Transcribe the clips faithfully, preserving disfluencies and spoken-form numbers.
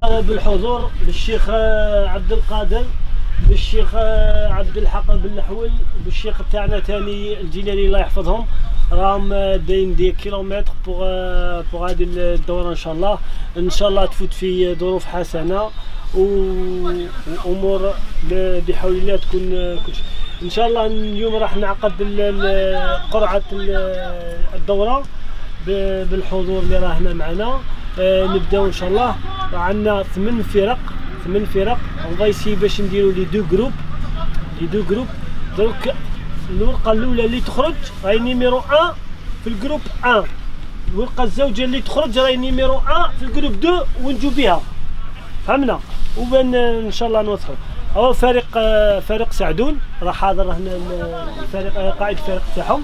بالحضور بالشيخ عبد القادر، بالشيخ عبد الحق بن الحول، بالشيخ تاعنا ثاني الجيلاني الله يحفظهم، راهم داين دي كيلومتر بوغ بوغ هذه الدوره ان شاء الله. ان شاء الله تفوت في ظروف حسنه وامور بحول الله تكون كلشي ان شاء الله. اليوم راح نعقد قرعه الدوره بالحضور اللي راه هنا معنا. نبداو ان شاء الله. عندنا ثمان فرق ثمان فرق ونغيسي باش نديروا لي دو جروب لي دو جروب. دونك الورقه الاولى اللي تخرج راهي نيميرو واحد في الجروب واحد، الورقه الزوجه اللي تخرج راهي نيميرو واحد في الجروب اثنين ونجو بها، فهمنا؟ وبان ان شاء الله نوصلوا. هو فريق فريق سعدون راه حاضر هنا، الفريق قائد الفريق تاعهم.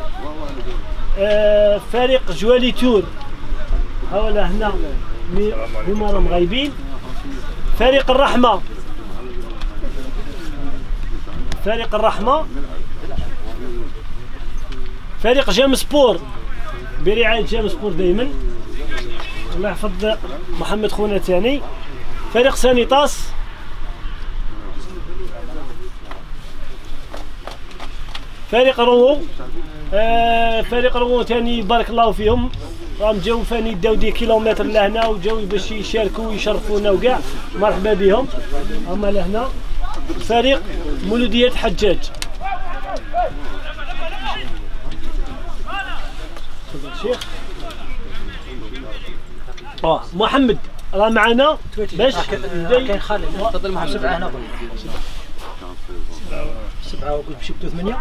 فريق جوالي تور هؤلاء هنا هما راهم غايبين. فريق الرحمه فريق الرحمه فريق جام سبور برعايه جام سبور دائما، الله يحفظ محمد خونا ثاني. فريق سانيتاس، فريق رو آه فريق رو ثاني بارك الله فيهم، راهم جاو ثاني داو دي كيلومتر لهنا وجاو باش يشاركوا ويشرفونا وكاع، مرحبا بهم هما لهنا. فريق مولودية حجاج، شيخ اه محمد راه معنا باش كاين خالد. تفضل محمد. سبعه هنا سبعه وقلت بشكل ثمانيه.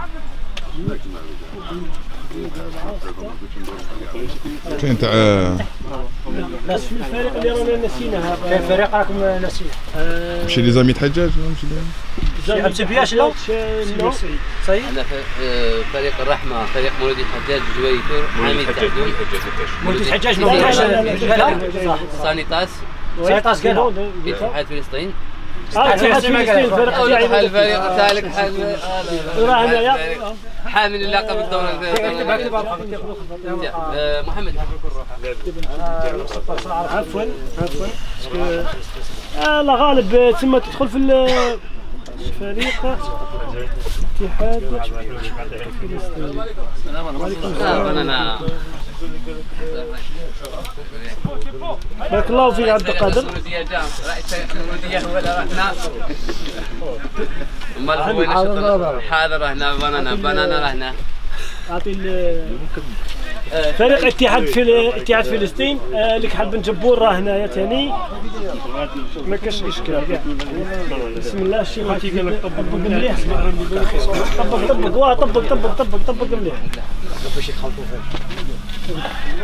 كاين تاع بس في الفريق اللي رانا نسيناها، كاين فريق راكم ناسيين. ماشي لي زامي حجاج ماشي لي ما تبياش لا صحيح. عندنا فريق الرحمه، فريق مولودية حجاج جوالي تور، حامد تعدون مولودية حجاج قالها صح. سانيتاس سانيتاس قالها اتحاد فلسطين. اه فلسطين الفريق تاعي الفريق تاعك حال راه هنايا حامل اللقب الدوري. محمد عفوا عفوا لا غالب ثم تدخل في الفريق اتحاد فلسطين. السلام عليكم. بارك الله فيك عبد القادر. حاضر هنا بنانا بنانا هنا. اعطي فريق اتحاد في اتحاد فلسطين. لك حد بن جبور راه هنايا ثاني، ما كاش اشكال كاع. بسم الله. الشيخ قال لك طبق مليح. طبق طبق واه طبق طبق طبق طبق مليح باش يخلطوا فيه.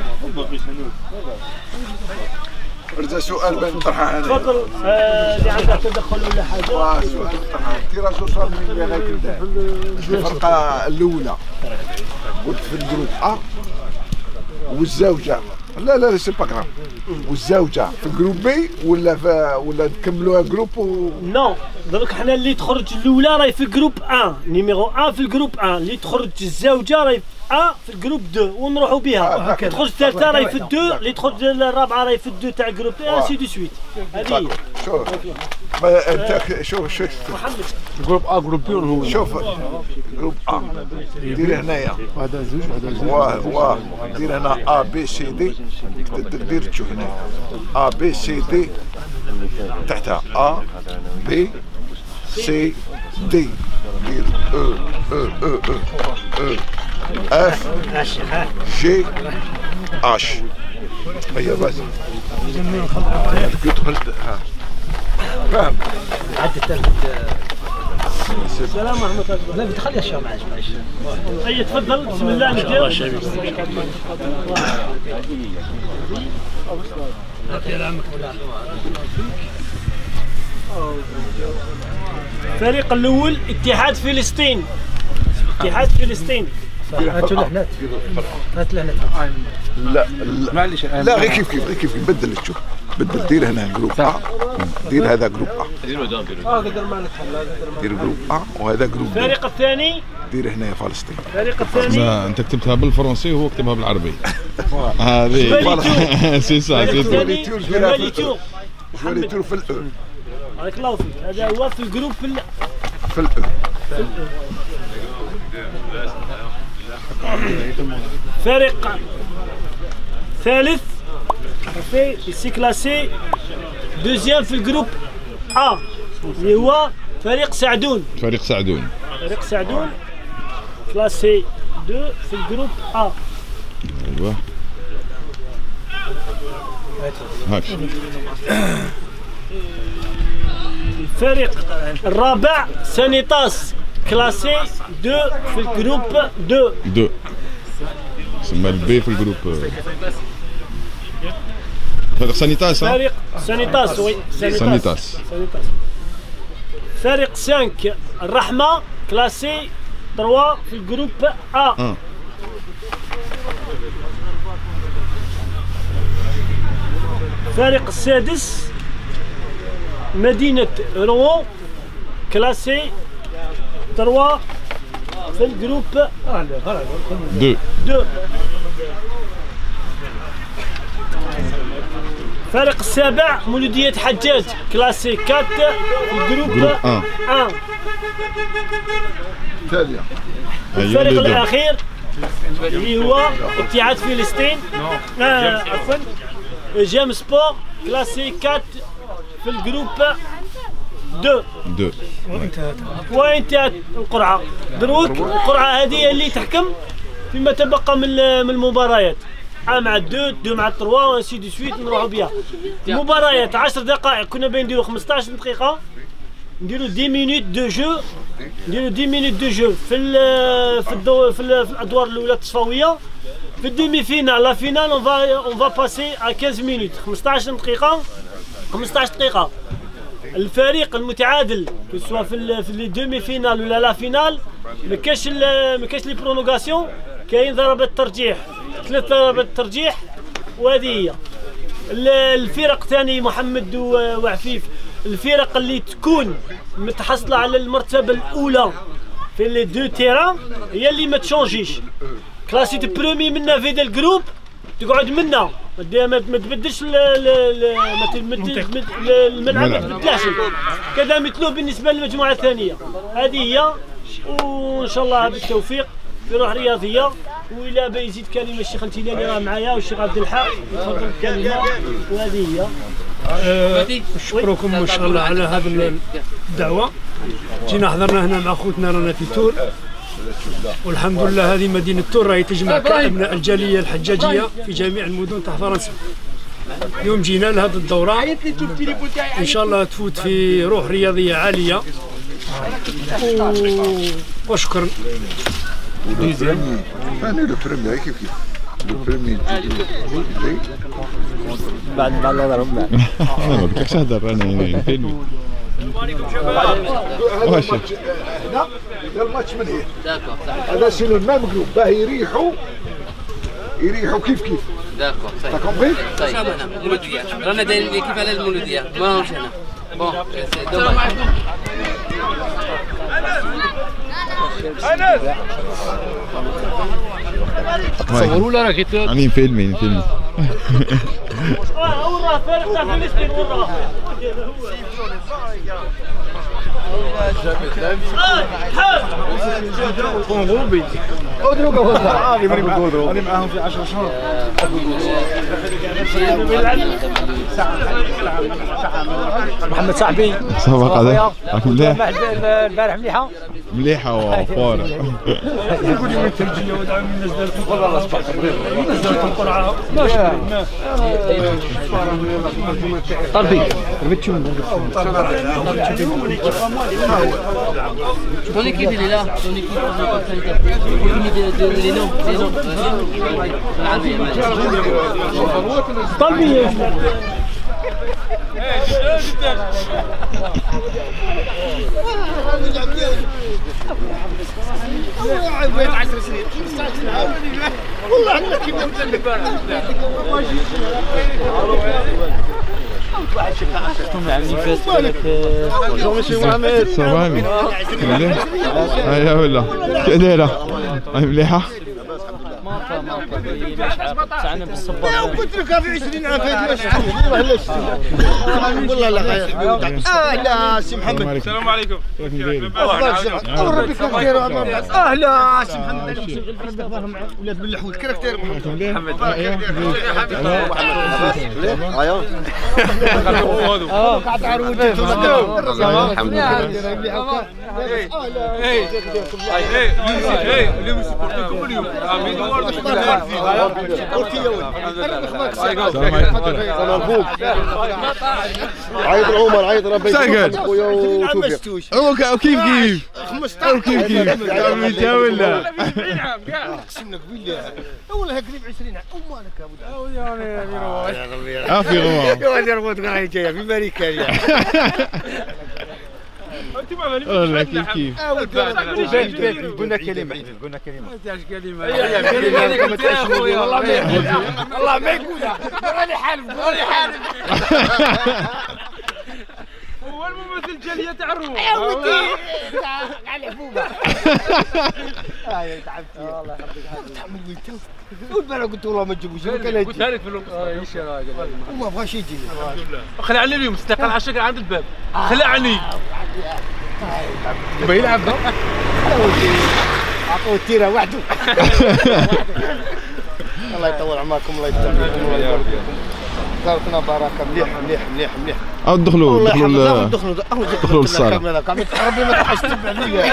رجع سؤال بين نطرحه انا. تفضل اللي عندك تدخل ولا حاجه. واه سؤال نطرحه. تيراج وصل من اللي غير الفرقه الاولى قلت في الجروب ا والزوجه لا لا سي با كراف، والزوجه في الجروب بي ولا في ولا نكملوها جروب و... نو درك حنا اللي تخرج الاولى راهي في الجروب واحد نيميرو واحد في الجروب واحد، اللي تخرج الزوجه راهي واحد في الجروب اثنين ونروحوا بها. تخرج الثالثه راهي في اثنين، اللي تخرج الرابعه راهي في اثنين تاع الجروب واحد سي دو سويت. هذه شوف انت شوف شوف محمد جروب ا جروب بي هو شوف جروب ا دير هنايا هذا زوج وهذا زوج واه واه دير هنا ا بي سي دي، دير تشوف هنا ا بي سي دي تحتها ا بي سي دي، دير او او او او اف جي اش. هيا بس دخلت ها فاهم. عدت السلام ورحمة الله. لا بتخلي الشام معلش معلش. اي تفضل. بسم الله نبداو. الفريق الاول اتحاد فلسطين. اتحاد فلسطين. هاتوا لحنات هات لحنات. لا لا معليش لا غير كيف كيف كيف بدل تشوف بدل. دير هنا جروب ا، دير هذا جروب ا، دير جروب ا وهذا جروب. الفريق الثاني دير هنا فلسطين. الفريق الثاني لا انت كتبتها بالفرنسي وهو كتبها بالعربي. هذه سي سا سي جوالي تور جواريتور في الأو. بارك الله فيك. هذا هو في الجروب في ال... في الأو. في الأو. فريق ثالث في سي كلاسي دوزيام في الجروب A اللي هو فريق سعدون. فريق سعدون. فريق سعدون كلاسي دو في الجروب A. ايوه هاك. الفريق الرابع سانيتاس كلاسي دو في الجروب دو. دو تسمى البي في الجروب. فريق سانيتاس. فريق سانيتاس وي سانيتاس. سانيتاس. فريق خمسة الرحمة كلاسي ثلاثة في الجروب A. اه الفريق السادس مدينة روان كلاسي ثلاثة في الجروب دو. دو. الفريق السابع مولودية حجاج كلاسي أربعة في الجروب جروب واحد. تالية. الفريق الأخير اللي هو اتحاد فلسطين آه عفوا جيم سبور كلاسي أربعة في الجروب دو. دو. وانتهت القرعة. دروك القرعة هذه اللي تحكم فيما تبقى من من المباريات. أ مع دو، دو مع ثلاثة وانسي دو سويت نروحوا بها. المباريات عشر دقائق كنا باين نديروا خمسطاش دقيقة. نديروا عشر مينوت دو جو. نديروا عشر مينوت دو جو في ال في الدو في, ال في الأدوار الأولى التصفوية. في الديمي فينال لا فينال اون فا اون فا باسي ا خمسطاش مينوت خمسطاش دقيقة خمسطاش دقيقة. الفريق المتعادل سواء في في لي دومي فينال ولا لا فينال ما كاينش ما كاينش لي برونوغاسيون. كاين ضربات ترجيح ثلاث ضربات ترجيح وهذه هي. الفرق ثاني محمد وعفيف الفرق اللي تكون متحصله على المرتبه الاولى في لي دو تيران هي اللي ما تشونجيش. كلاسي دو برومي منا في ذا الجروب تقعد منا ما تبدلش الملعب، ما تبدلهاش. كذا مثله بالنسبه للمجموعه الثانيه. هذه هي وان شاء الله بالتوفيق في روح رياضيه. وإلا بغى يزيد كلمه الشيخ التيلاني راه معايا والشيخ عبد الحق يتفضل الكلمه. وهذه هي. نشكركم ان شاء الله على هذه الدعوه. جينا حضرنا هنا مع خوتنا رانا في تور، والحمد لله هذه مدينه تور راهي تجمع ابناء الجاليه الحجاجيه في جميع المدن تاع فرنسا. اليوم جينا لهذه الدوره ان شاء الله تفوت في روح رياضيه عاليه. وشكرا. ثاني لو بريمير كيف كيف لو بريمير بعد ما الله ضرب معك. انا ما قلتلكش اهدر انا هنا فيلمي. واش هنا ديال الماتش من هنا. هذا سي لو ميم جروب باه يريحوا يريحوا كيف كيف. داكور صحيح. تاكومبري؟ طيب مولودية رانا دايرين ليكيب على المولودية ما راهمش هنا. بون سي دوماج. تصوروا ولا راه كيت راني فيلمي فيلمي. وراه فريق تاع فلسطين وراه. راني معاهم في عشرة شهور. محمد صاحبي سبق هذا راك مليح البارح مليحه مليحه وفوره. يقول لي الترجيه ودعم الناس دارت القرعه الناس دارت القرعه ماشي. طربي ربيت شو Ton équipe elle est là, ton équipe les noms, les noms. طلبي والله احنا كيما نتلك بونجور مسيو محمد. صافا مليح. هيا ولا كي دايره؟ مليحه. تاعنا بالصبر. قلت لك في عشرين عام فايت واش والله لا شتي والله لا غير اه لا سي محمد. السلام عليكم. الله ربي كيف داير اه لا سي محمد. ربي يخبرهم ولاد باللحوت كيف داير محمد. ايوا اه قاعد تعرود الحمد لله. اي اي اي اليوم سبورتكم اليوم امين وارد عيط العمر عيط ربي ساقط خويا وتوفيق. هو كيف كيف خمسطاش كيف كيف عملتها ولا قسم لك بالله والله قريب عشرين عام امالك يا ولد يا ربي اه في غمام يا ولدي ربوت راهي جايه في امريكا والله كيف كيف قلنا كلمه قلنا كلمه والله ما يقولها راني حالف راني حالف هو الممثل الجاليه تاع الروح يا ودي تاع الحبوبه هاي تعبتي والله يخليك تحمل وينت والبارح قلت والله ما تجيبوش قلت لك في ايش وما بغاش يجي الحمد لله خلعني اليوم استقل على الشكل عند الباب خلعني ما يلعب يا ودي عطوه التيره وحده الله يطول عمركم الله يستمركم الله يبارك دارتنا بركه مليح مليح مليح مليح او دخلوا دخلوا دخلوا دخلوا للصاله ربي ما تحش تبع ليا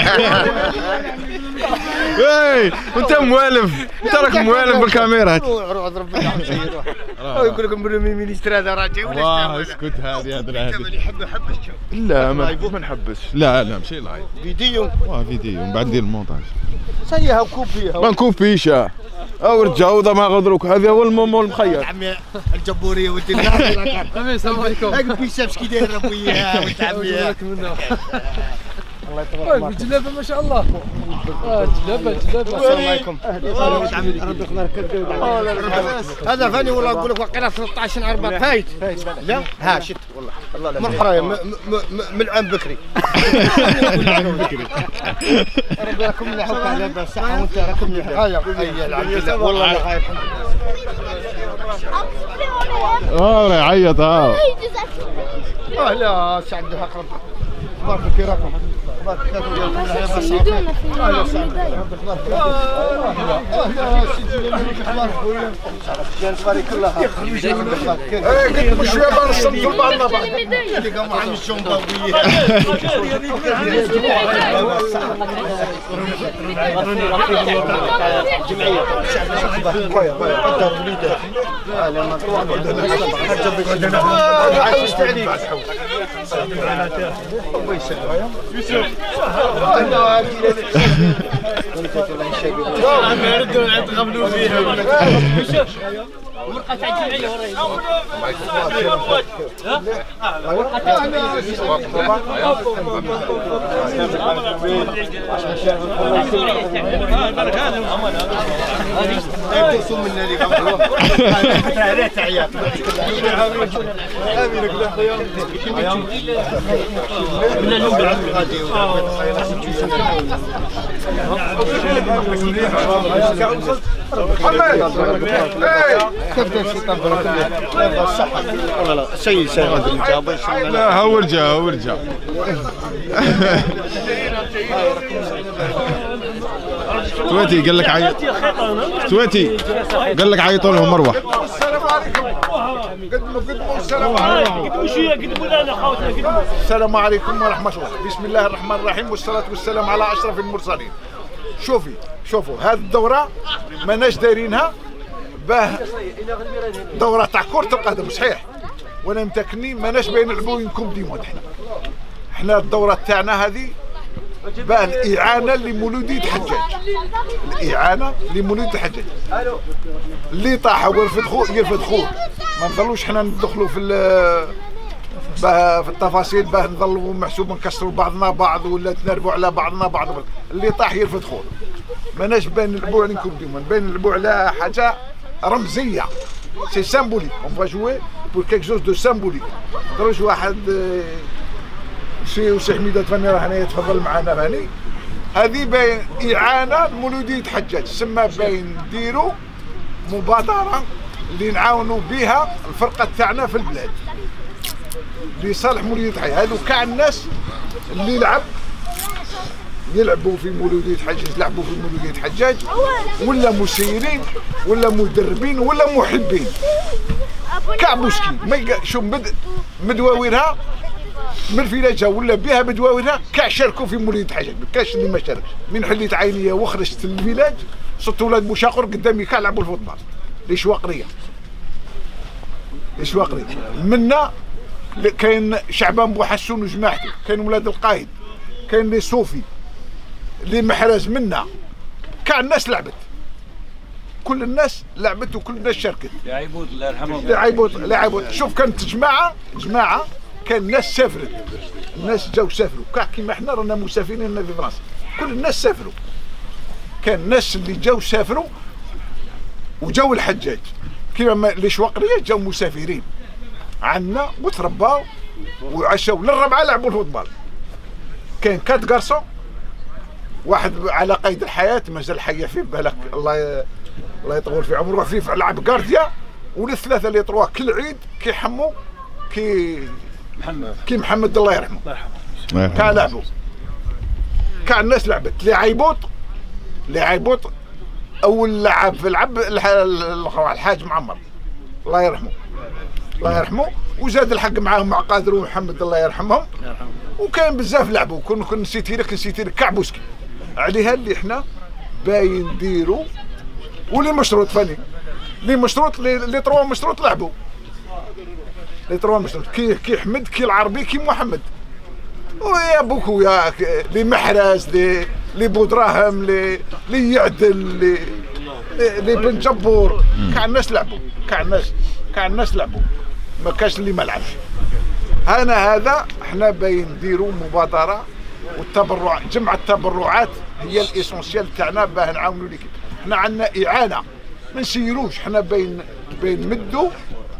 اي انت موالف انت راك موالف بالكاميرا روح ربي يعطيك روح يقول لكم بريمي مينستر هذا راجع واه اسكت هذه هذا انت اللي يحب يحب الشو لا ما نحبش لا لا ماشي لايف فيديو واه فيديو من بعد ندير المونتاج سيها وكوب فيها ما نكون فيشه او رجعوا ما غدروك هذا هو المومو المخير عمي الجبوريه ولد الناس السلام عليكم هاك بيشافش كي داير ربي ولد عمي الله يطول الجلابه ما شاء الله اه جلابه جلابه السلام عليكم ربي يخليك هذا فاني والله نقول لك واقيلا ثلاثة عشر أربعة فايت لا ها شت والله من حرايا من العام بكري ربي راكم مليح على الصحه وانت راكم مليح هيا هيا العبد لله والله لا خايف اه يعيط اه اه لا سعد اقرب بارك في راكم بارك فيكم سيدونا في بارك الله قلت شويه بنصمتوا بعضنا بعض اللي قاموا عن الجنباويه جمعيه خويا قدر وليداتي لا ما عايشت عليك الله يسلمك يوسف انا الله يردوا يتغبنوا فيها يوسف ورقه تاع الجمعيه ورقه تاع شيء شيء لا هو ورجع هو ورجع تويتي قال لك عيط تويتي قال لك عيطوا لهم مروح. السلام عليكم. قدموا قدموا السلام عليكم. قدموا شويه قدموا لنا خوتنا قدموا. السلام عليكم ورحمه الله. بسم الله الرحمن الرحيم والصلاه والسلام على اشرف المرسلين. شوفي شوفوا هذه الدوره ماناش دايرينها باه دوره تاع كره القدم صحيح، وانا متاكدين ماناش باين نلعبوا كوب دي موند. حنا حنا الدوره تاعنا هذه باه الاعانه لمولوديه حجاج، الاعانه لمولوديه حجاج اللي طاح ويرفد خو يرفد خوه. ما نظلوش حنا ندخلوا في باه في التفاصيل باه نظلوا محسوب نكسروا بعضنا بعض ولا تنربوا على بعضنا بعض. اللي طاح يرفد خوه. ماناش باين نلعبوا على كوب دي موند، باين نلعبوا على حاجه رمزيه. سي سامبوليك، اون فا جوي بور كيك جوز دو سامبوليك. مقدروش واحد سي وسي حميده تفني راه هنايا يتفضل معنا هاني هذه باين إعانة لمولودية حجاج، سما باين نديروا مبادرة اللي نعاونوا بها الفرقة تاعنا في البلاد لصالح مولودية حجاج. هذو كاع الناس اللي يلعب يلعبوا في مولودية حجاج، يلعبوا في مولودية حجاج، ولا مسيرين ولا مدربين ولا محبين كاع بوسكي ما شو مد مدواورها من فيلاجها ولا بها مدواورها كاع شاركوا في مولودية حجاج، ما كاش اللي ما شاركش. من حليت عينيا وخرجت للفيلاج صرت ولاد بوشاقر قدامي كاع لعبوا الفوتبال لي شواقريه لي شواقريه منا كاين شعبان بوحسون وجماعته، كاين ولاد القايد، كاين لي صوفي لي محرز منا كاع الناس لعبت، كل الناس لعبت وكل الناس شاركت. لعيبوت الله يرحمهم لعيبوت لعيبوت شوف كانت جماعه جماعه كان الناس سافرت، الناس جاو سافروا كاع كيما احنا رانا مسافرين هنا في فرنسا، كل الناس سافروا. كان الناس اللي جاو سافروا وجاو الحجاج كيما لي شواقريه جاو مسافرين عندنا وترباو وعشاو للربعه لعبوا الفوتبال. كاين كات كارسون، واحد على قيد الحياه مازال حيه فيه بالك الله ي... الله يطول في عمره، فيه لعب كارديا، والثلاثه اللي طروا كل عيد كيحموا كي محمد كي محمد الله يرحمه كاع لعبوا كاع الناس لعبت. لي عيبوط لي عيبوط اول لعب في العب الحاج معمر الله يرحمه الله يرحمه، وزاد الحق معاهم مع قادر ومحمد الله يرحمهم، وكاين بزاف لعبوا. كون كون نسيتي لك نسيتي لك كاع بوسكي عليها اللي احنا باين نديروا. واللي مشروط فاني اللي مشروط اللي طروا مشروط لعبوا اللي طروا مشروط كي كي حمد كي العربي كي محمد ويا بوكو يا لي محرز لي لي بودراهم لي لي يعدل لي لي بن جبور كاع الناس لعبوا كاع الناس كاع الناس لعبوا ما كاش اللي ما لعبش. انا هذا احنا باين نديروا مبادره والتبرع جمع التبرعات هي الاسونسيال تاعنا باه نعاونوا ليكيب. احنا عندنا اعانه ما نسيروش، احنا باين باين مدوا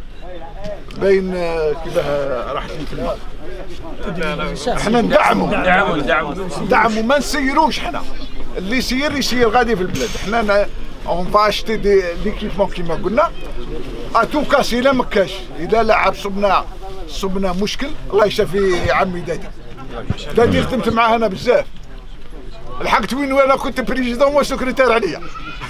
باين كيفاه راحت لي كلمه احنا ندعموا ندعموا ندعموا ما نسيروش. احنا اللي يسير يسير غادي في البلاد. احنا اون فاشتي دي ليكيبمون كيما قلنا اتو كاسي لا مكاش اذا لعب صبنا صبنا مشكل. الله يشافي عمي دادي دادي خدمت معاه انا بزاف، لحقت وين وانا كنت بريزيدون وسكرتير عليا.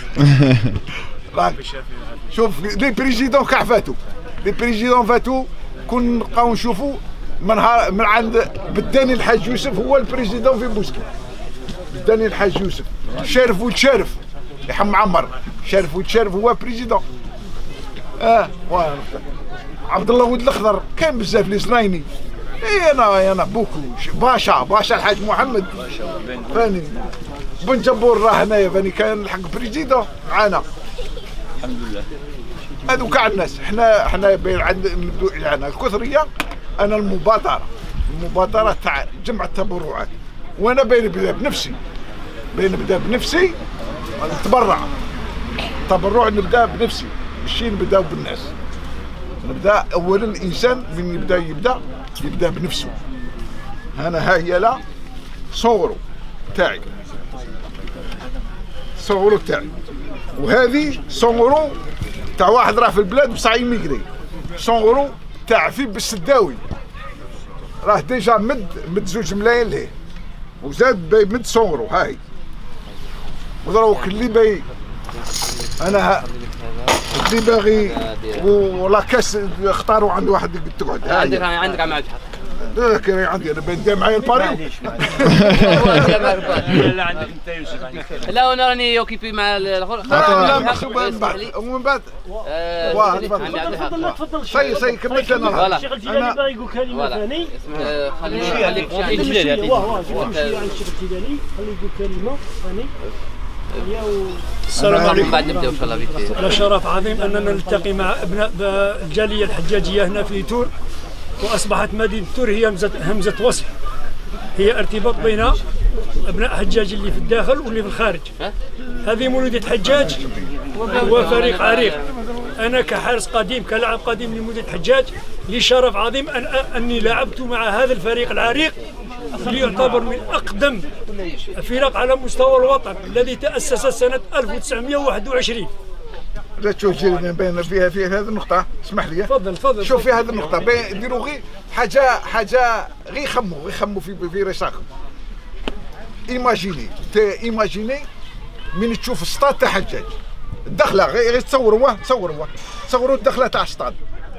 شوف لي بريزيدون كاع فاتوا لي بريزيدون فاتوا كون نبقاو نشوفوا من من عند بداني الحاج يوسف هو البريزيدون في بوسكي. بداني الحاج يوسف شارف وتشارف يحم عمر شارف وتشارف هو بريزيدون. اه عبد الله ولد الاخضر كان بزاف لي زرايني. اي انا انا بوكو باشا باشا الحاج محمد فاني بن جبور راه هنايا فاني كان الحق بريزيدون معانا الحمد لله. هذو كاع الناس احنا احنا باين عندنا نبدو اعانه الكثريه. انا المبادره المبادره تاع جمع التبرعات وانا باين نبدا بنفسي باين نبدا بنفسي نتبرع تبرع نبدا بنفسي ماشي نبداو بالناس. نبدا اولا الانسان من يبدا يبدا يبدا بنفسه. انا ها هي لا صورو تاعي صورو تاعي وهذه صورو تاع واحد راه في البلاد بصح يميغري. صورو تاع في بالسداوي راه ديجا مد مد زوج ملايين ليه وزاد باي مد صورو هاي ودروك اللي باي انا اللي باغي ولا كاس اختاروا عند واحد تقعد. عندك عندك عم الحق ذاك عندي انا بين معايا الباري. لا عندك انت يوسف. لا انا راني يوكيبي مع الاخر. لا لا محسوبه من بعد ومن بعد واه تفضل تفضل سي سي كملت انا. الشيخ الجيلاني باغي يقول كلمه ثاني. خليني خليك الجيلاني واه نمشي على الشيخ الجيلاني خليه يقول كلمه ثاني. السلام عليكم. بعد نبداو ان شاء الله بك. أنا شرف عظيم اننا نلتقي مع ابناء الجاليه الحجاجيه هنا في تور، واصبحت مدينه تور هي همزه همزه وصل، هي ارتباط بين ابناء حجاج اللي في الداخل واللي في الخارج. هذه مولوديه حجاج وفريق عريق. انا كحارس قديم كلاعب قديم لمولوديه حجاج لي شرف عظيم ان اني لعبت مع هذا الفريق العريق اللي يعتبر من اقدم فرق على مستوى الوطن الذي تأسس سنة ألف وتسعمائة وواحد وعشرين. لا تشوف جيرنا بين فيها في هذه النقطة، اسمح لي. تفضل تفضل. شوف في هذه النقطة بين ديروا غير حاجة حاجة غير يخموا غير يخموا في في رشاقهم. ايماجيني ايماجيني من تشوف السطاد تاع حجاج الدخلة غير تصوروا تصوروا تصوروا الدخلة تاع السطاد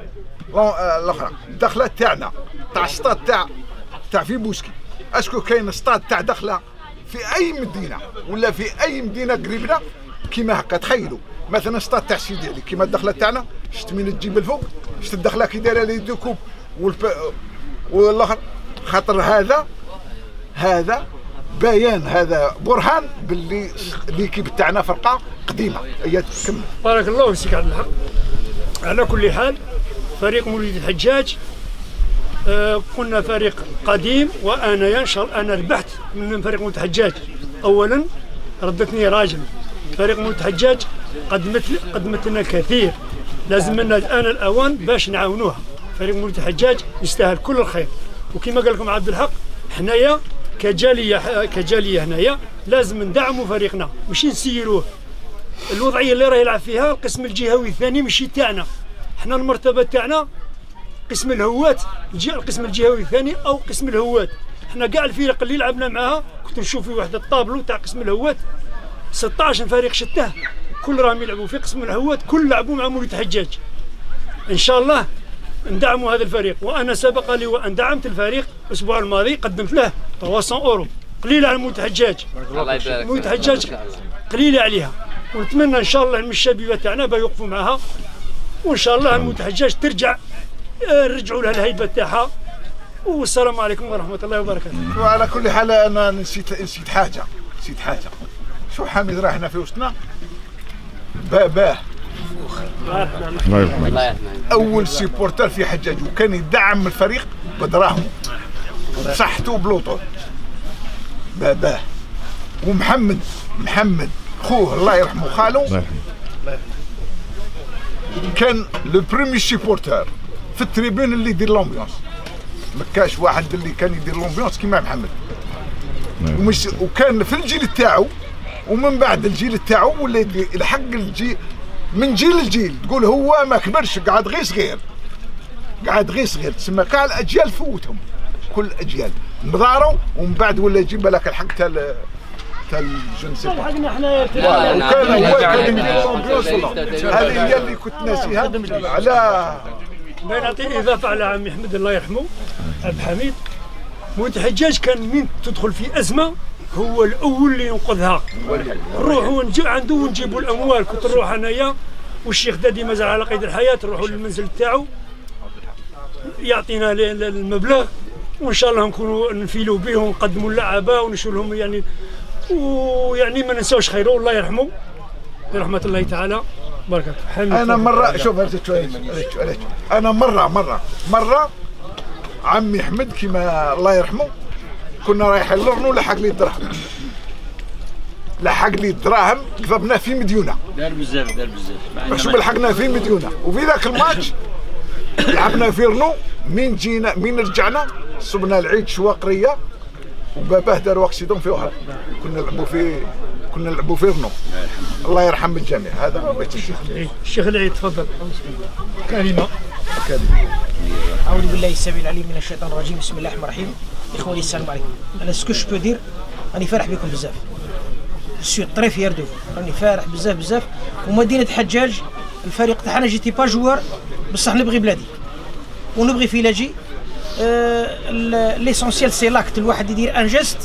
الاخرى الدخلة تاعنا تاع السطاد تاع تاع في بوسكي. اسكو كاين سطاد تاع دخلة في اي مدينة ولا في اي مدينة قريبنا كيما هكا؟ تخيلوا مثلا سطاد تاع سيدي علي كيما الدخله تاعنا، شفت من تجيب الفوق، شفت الدخله كي دايره لي دو كوب والب... والاخر، خاطر هذا هذا بيان، هذا برهان باللي ليكيب تاعنا فرقه قديمه. هي تكمل. بارك الله فيك عبد الحق. على كل حال فريق مولد الحجاج آه كنا فريق قديم، وانا ان شاء الله انا ربحت من فريق مولد الحجاج. اولا ردتني راجل، فريق مولد الحجاج قدمت قدمت لنا الكثير، لازم لنا الان الاوان باش نعاونوها. فريق مولد الحجاج يستاهل كل الخير، وكما قال لكم عبد الحق حنايا كجاليه كجاليه هنايا لازم ندعموا فريقنا ماشي نسيروه. الوضعيه اللي راه يلعب فيها القسم الجهوي الثاني ماشي تاعنا، حنا المرتبه تاعنا قسم الهوات، القسم الجهوي الثاني او قسم الهوات. حنا كاع الفرق اللي لعبنا معاها كنت نشوف في واحد الطابلو تاع قسم الهوات ستة عشر فريق شتاه، كل راهم يلعبوا في قسم الهوات، كل لعبوا مع مولد الحجاج. ان شاء الله ندعموا هذا الفريق، وانا سبق لي وان دعمت الفريق الاسبوع الماضي، قدمت له ثلاثمائة اورو قليله على مولد الحجاج. الله يبارك. مولد الحجاج قليله عليها، ونتمنى ان شاء الله من الشبيبه تاعنا بيوقفوا معها، وان شاء الله مولد الحجاج ترجع نرجعوا لها الهيبه تاعها. والسلام عليكم ورحمه الله وبركاته. وعلى كل حال انا نسيت نسيت حاجه نسيت حاجه شو حميد راه هنا في وسطنا باباه الله يرحمه. اول سيبورتر في حجاج، وكان يدعم الفريق بدراهم بصحته بلوطو. باباه ومحمد محمد خوه الله يرحمه خالو كان لو بريمي سيبورتر في التريبون اللي يدير لومبيونس. ما كاش واحد اللي كان يدير لومبيونس كيما محمد. ومش وكان في الجيل تاعو، ومن بعد الجيل تاعو ولا يلحق الجيل من جيل لجيل. تقول هو ما كبرش، قعد غير صغير قعد غير صغير تسمى كاع الاجيال فوتهم، كل الاجيال مضاروا، ومن بعد ولا يجيب لك الحق تاع تاع الجون سي با. حقنا حنا وكان هو كان يدير لومبيونس. هذه هي اللي كنت ناسيها. على نعطي اضافه على عمي احمد الله يرحمه عبد الحميد. مولد الحجاج كان من تدخل في ازمه هو الاول اللي ينقذها. نروحوا نجي عنده ونجيبوا الاموال. كنت نروح انايا والشيخ دادي مازال على قيد الحياه، نروحوا للمنزل تاعو يعطينا المبلغ، وان شاء الله نكونوا نفيلوا به ونقدموا اللعبه ونشوا لهم يعني، ويعني ما ننساوش خيره الله يرحمه برحمه الله تعالى بركاته. انا مره شوف انا مره مره مره عمي احمد كيما الله يرحمه كنا رايحين لرنو، لحق لي الدراهم لحق لي الدراهم كذبنا في مديونه. دار بزاف دار بزاف. شوف لحقنا في مديونه، وفي ذاك الماتش لعبنا في رنو. من جينا من رجعنا صبنا العيد شواقريه، وباباه دار واكسيدون في وهران. كنا نلعبوا في كنا نلعبوا في رنو. الله يرحم الجميع. هذا ما بغيتش نزيد. الشيخ العيد تفضل كلمه. كلمه. أعوذ بالله السميع العليم من الشيطان الرجيم. بسم الله الرحمن الرحيم. إخواني السلام عليكم. أنا سكو جو بو دير راني فرح بكم بزاف. سو تري فيير دو راني فرح بزاف بزاف. ومدينة حجاج الفريق تاعنا جيتي با جوار، بصح نبغي بلادي ونبغي في لاجي. أه ليسونسيال سي لاكت، الواحد يدير ان جيست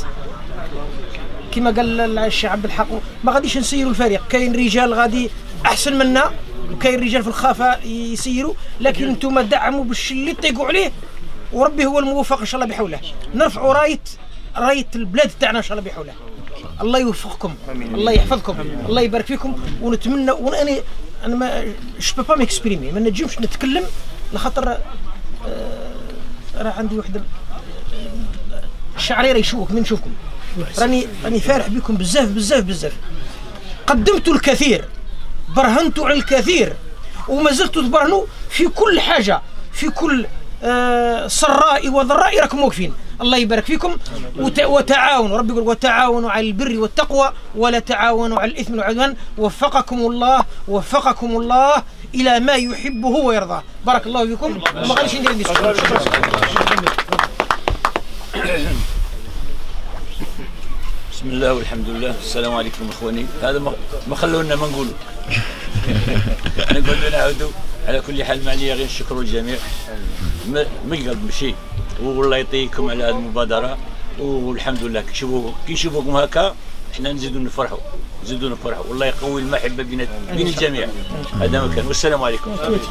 كما قال الشيخ عبد الحق. ما غاديش نسيروا الفريق، كاين رجال غادي احسن منا وكاين رجال في الخفاء يسيروا، لكن انتم دعموا باش اللي تطيقوا عليه، وربي هو الموفق ان شاء الله بحوله. نرفعوا رايه رايه البلاد تاعنا ان شاء الله بحوله. الله يوفقكم، الله يحفظكم، الله يبارك فيكم. ونتمنى وانا انا ما جو با ميكسبريمي، ما نجمش نتكلم لخاطر آه راه عندي واحد الشعريره يشوك من نشوفكم. راني راني فارح بكم بزاف بزاف بزاف. قدمتوا الكثير، برهنتوا على الكثير، وما زلتوا تبرهنوا في كل حاجه، في كل آه سراء وضراء راكم واقفين. الله يبارك فيكم. وت... وتعاونوا، ربي يقول وتعاونوا على البر والتقوى ولا تعاونوا على الاثم والعدوان. وفقكم الله وفقكم الله الى ما يحبه ويرضاه. بارك الله فيكم. وما غاديش ندير الديسكور. بسم الله والحمد لله السلام عليكم اخواني. هذا ما خلونا ما نقولوا. نقول نعاودوا. على كل حال ما عليا غير نشكروا الجميع من قلب ماشي، والله يعطيكم على هذه المبادره. والحمد لله كيشوفوا كيشوفوكم هكا احنا نزيدوا نفرحوا نزيدوا نفرحوا، والله يقوي المحبه بين بين الجميع. هذا ما كان، والسلام عليكم.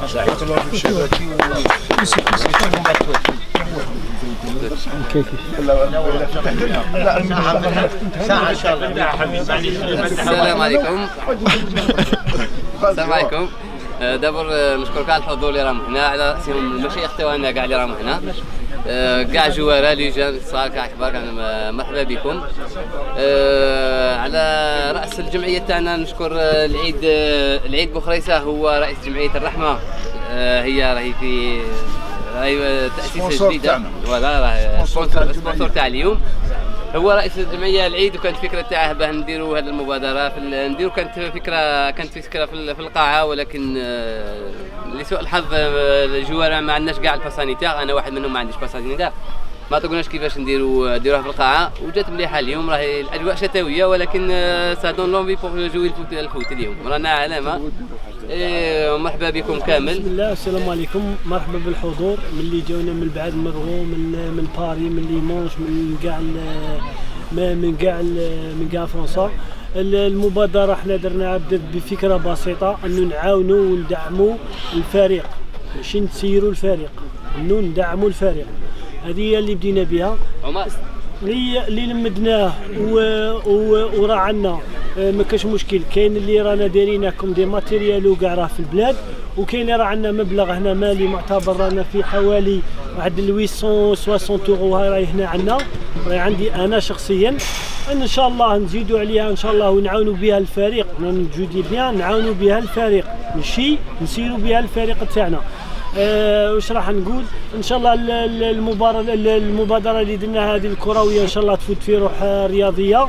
السلام عليكم. السلام عليكم. دابا نشكر كاع الحضور اللي راهم هنا، على راسهم المشايخ تاعنا كاع اللي راهم هنا، كاع جوارا لجان صغار كاع كبار، مرحبا بكم. على راس الجمعيه تاعنا نشكر العيد العيد بوخريسه، هو رئيس جمعيه الرحمه، هي راهي في راهي تاسيس جديده، فوالا راه سبونسور تاع اليوم، هو رئيس الجمعيه العيد. وكانت فكره تاعه باه نديروا هذه المبادره في نديروا، كانت فكره كانت فكره في القاعه، ولكن لسوء الحظ الجوار ما عندناش كاع الباسانيتير، انا واحد منهم ما عنديش باسانيتير، ما طقناش كيفاش نديروا نديروها في القاعه. وجات مليحه اليوم، راهي الاجواء شتويه، ولكن سا دون لونفي بور جوي الفوت الفوت اليوم، رانا علامه. إيه مرحبا بكم كامل. بسم الله السلام عليكم، مرحبا بالحضور من اللي جاونا من بعد مرغو، من من باري، من ليمونش، من كاع من كاع من كاع فرنسا. المبادره احنا درناها بفكره بسيطه، انه نعاونوا وندعموا الفريق، ماشي نسيروا الفريق، انه ندعموا الفريق. هذه هي اللي بدينا بها، اللي اللي لمدناه وراه عندنا ما كاش مشكل. كاين اللي رانا دايرين كوم دي ماتيريال وكاع راه في البلاد، وكاين اللي راه عندنا مبلغ هنا مالي معتبر، رانا في حوالي واحد ثمانمائة وستين يورو، هاي راهي هنا عندنا، راهي عندي انا شخصيا. ان شاء الله نزيدوا عليها ان شاء الله ونعاونوا بها الفريق، نجودي بيان نعاونوا بها الفريق، ماشي نسيروا بها الفريق تاعنا. أه واش راح نقول؟ ان شاء الله المبادره المبادره اللي درنا هذه الكرويه ان شاء الله تفوت في روح رياضيه،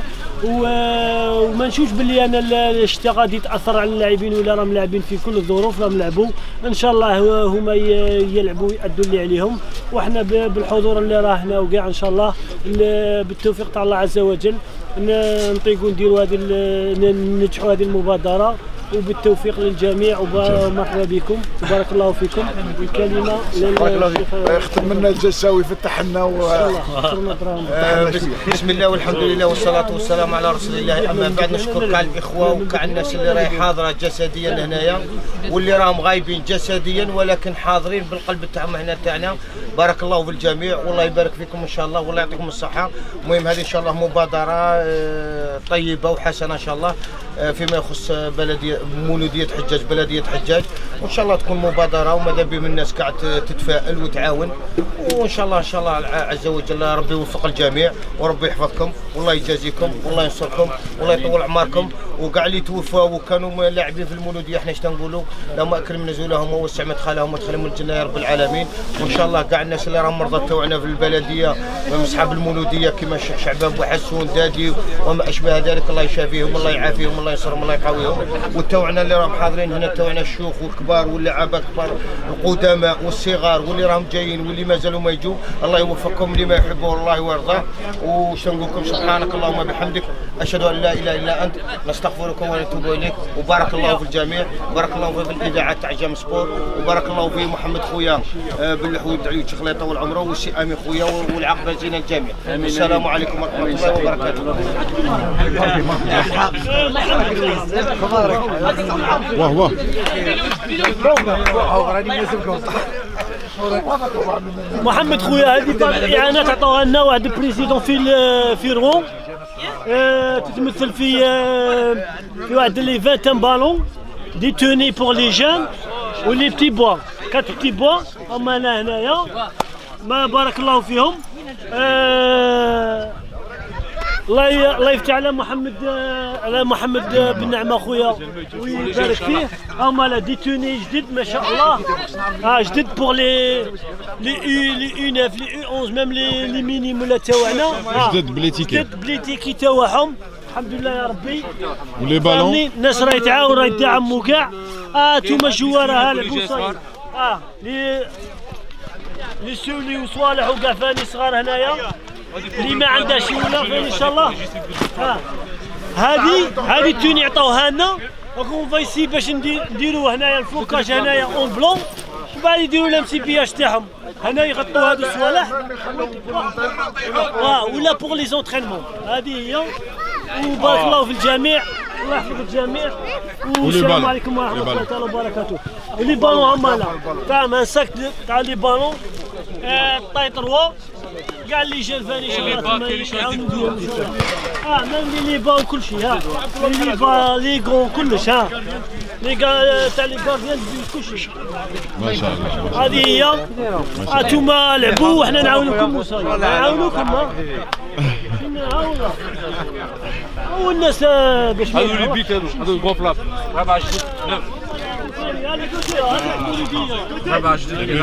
وما نشوفش باللي انا الشتاء غادي يتاثر على اللاعبين، ولا راهم لاعبين في كل الظروف، راهم يلعبوا ان شاء الله، هما يلعبوا يأدوا اللي عليهم، وحنا بالحضور اللي راه هنا وكاع ان شاء الله بالتوفيق تاع الله عز وجل نطيقوا نديروا هذه ننجحوا هذه المبادره، وبالتوفيق للجميع. ومرحبا بكم وبارك الله فيكم. الكلمه يختم لنا الجساوي يفتح لنا بسم الله والحمد لله والصلاه والسلام على رسول الله. اما بعد نشكر كاع الاخوه وكاع الناس اللي راهي حاضره جسديا هنايا، واللي راهم غايبين جسديا ولكن حاضرين بالقلب تاعهم هنا تاعنا. بارك الله في الجميع والله يبارك فيكم ان شاء الله والله يعطيكم الصحه. المهم هذه ان شاء الله مبادره طيبه وحسنه ان شاء الله فيما يخص بلديه مولوديه حجاج بلديه حجاج، وان شاء الله تكون مبادره وماذا بهم الناس قاعد تتفائل وتعاون، وان شاء الله ان شاء الله عز وجل ربي يوفق الجميع وربي يحفظكم والله يجازيكم والله ينصركم والله يطول اعماركم. وكاع اللي توفاو وكانوا لاعبين في المولوديه احنا اش تنقولوا؟ اللهم اكرم نزولهم ووسع مدخلهم وادخلهم الجنه يا رب العالمين. وان شاء الله كاع الناس اللي راهم مرضى توعنا في البلديه من اصحاب المولوديه كما الشيخ شعبان وحسون دادي وما اشبه ذلك، الله يشافيهم الله يعافيهم الله ينصرهم الله يقويهم. والتوعنا اللي راهم حاضرين هنا توعنا الشيوخ والكبار واللعابه الكبار القدماء والصغار واللي راهم جايين واللي مازالوا ما يجوا، الله يوفقكم لما يحبه الله ويرضاه. وش نقول لكم؟ سبحانك اللهم بحمدك اشهد ان لا اله الا انت نستغفرك ونتوب اليك. وبارك الله في الجميع، بارك الله في الاذاعه تاع جام سبور، وبارك الله في محمد خويا بالحوت تاع الشيخ الله يطول عمره، والسي امين خويا والعقبه زين الجميع. السلام عليكم ورحمه الله وبركاته. واه واه محمد خويا هذه اعانات عطاوها لنا واحد البريزيدون في في رغون، تتمثل في في واحد لي عشرين بالون دي توني بور لي جون ولي بتي بوا كات بتي بوا هما هنا هنايا، ما بارك الله فيهم. الله الله يفتح على محمد على محمد بن نعمه خويا ويبارك فيه. هما لا دي توني جدد ما شاء الله. اه جدد بور لي لي يو لي يو ناف لي يو اونز ميم لي لي مينيمولا تاعنا جدد بلي تيكي جدد بلي تيكي تاعهم الحمد لله يا ربي. ولي بالون الناس راهي تعاون راهي تدعموا كاع. اه انتوما جواره ها البوصاي اه لي لي سولي وصوالح وكاع فاني صغار هنايا اللي ما عندهاش شي ولا خير ان شاء الله. ها هذه هذه التوني عطاوها لنا راكم فايسي باش نديروا هنايا الفلوكاج هنايا اون بلون ومن بعد يديروا لهم سي بياج تاعهم هنا يغطوا هذو الصوالح اه ولا بوغ لي زونترينمون. هذه هي وبارك الله في الجميع الله يحفظ الجميع والسلام عليكم ورحمه الله تعالى وبركاته. ولي بالون هما لا تاع ان ساك تاع لي بالون طاي تروا كاع اللي جا الفاني ان شاء الله يعاونوا نديروا اه ميم لي با وكل شيء. ها لي با لي غون كلش ها لي كاع تاع لي كارديان كل شيء ما شاء الله. هذه هي انتوما لعبوا وحنا نعاونوكم وصاي نعاونوكم. ها نعاونوا والناس باش هذو لي بيت هذو هذو البون بلاص ربعة عشرين ربعة عشرين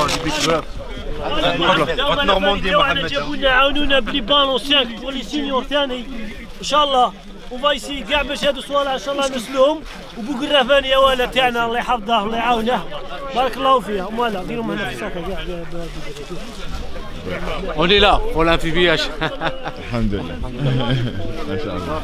نورماندي محمد جابوا لنا عاونونا بلي بالون خمسة بور لي سينيور ثاني ان شاء الله. وفايسي كاع باش هادو الصوالح ان شاء الله نسلوهم. وبوكرافان يا ولا تاعنا الله يحفظه الله يعاونه بارك الله فيها. فوالا ديرهم هنا في الساكه كاع. On est là pour l'amphibie. الحمد لله ما شاء الله.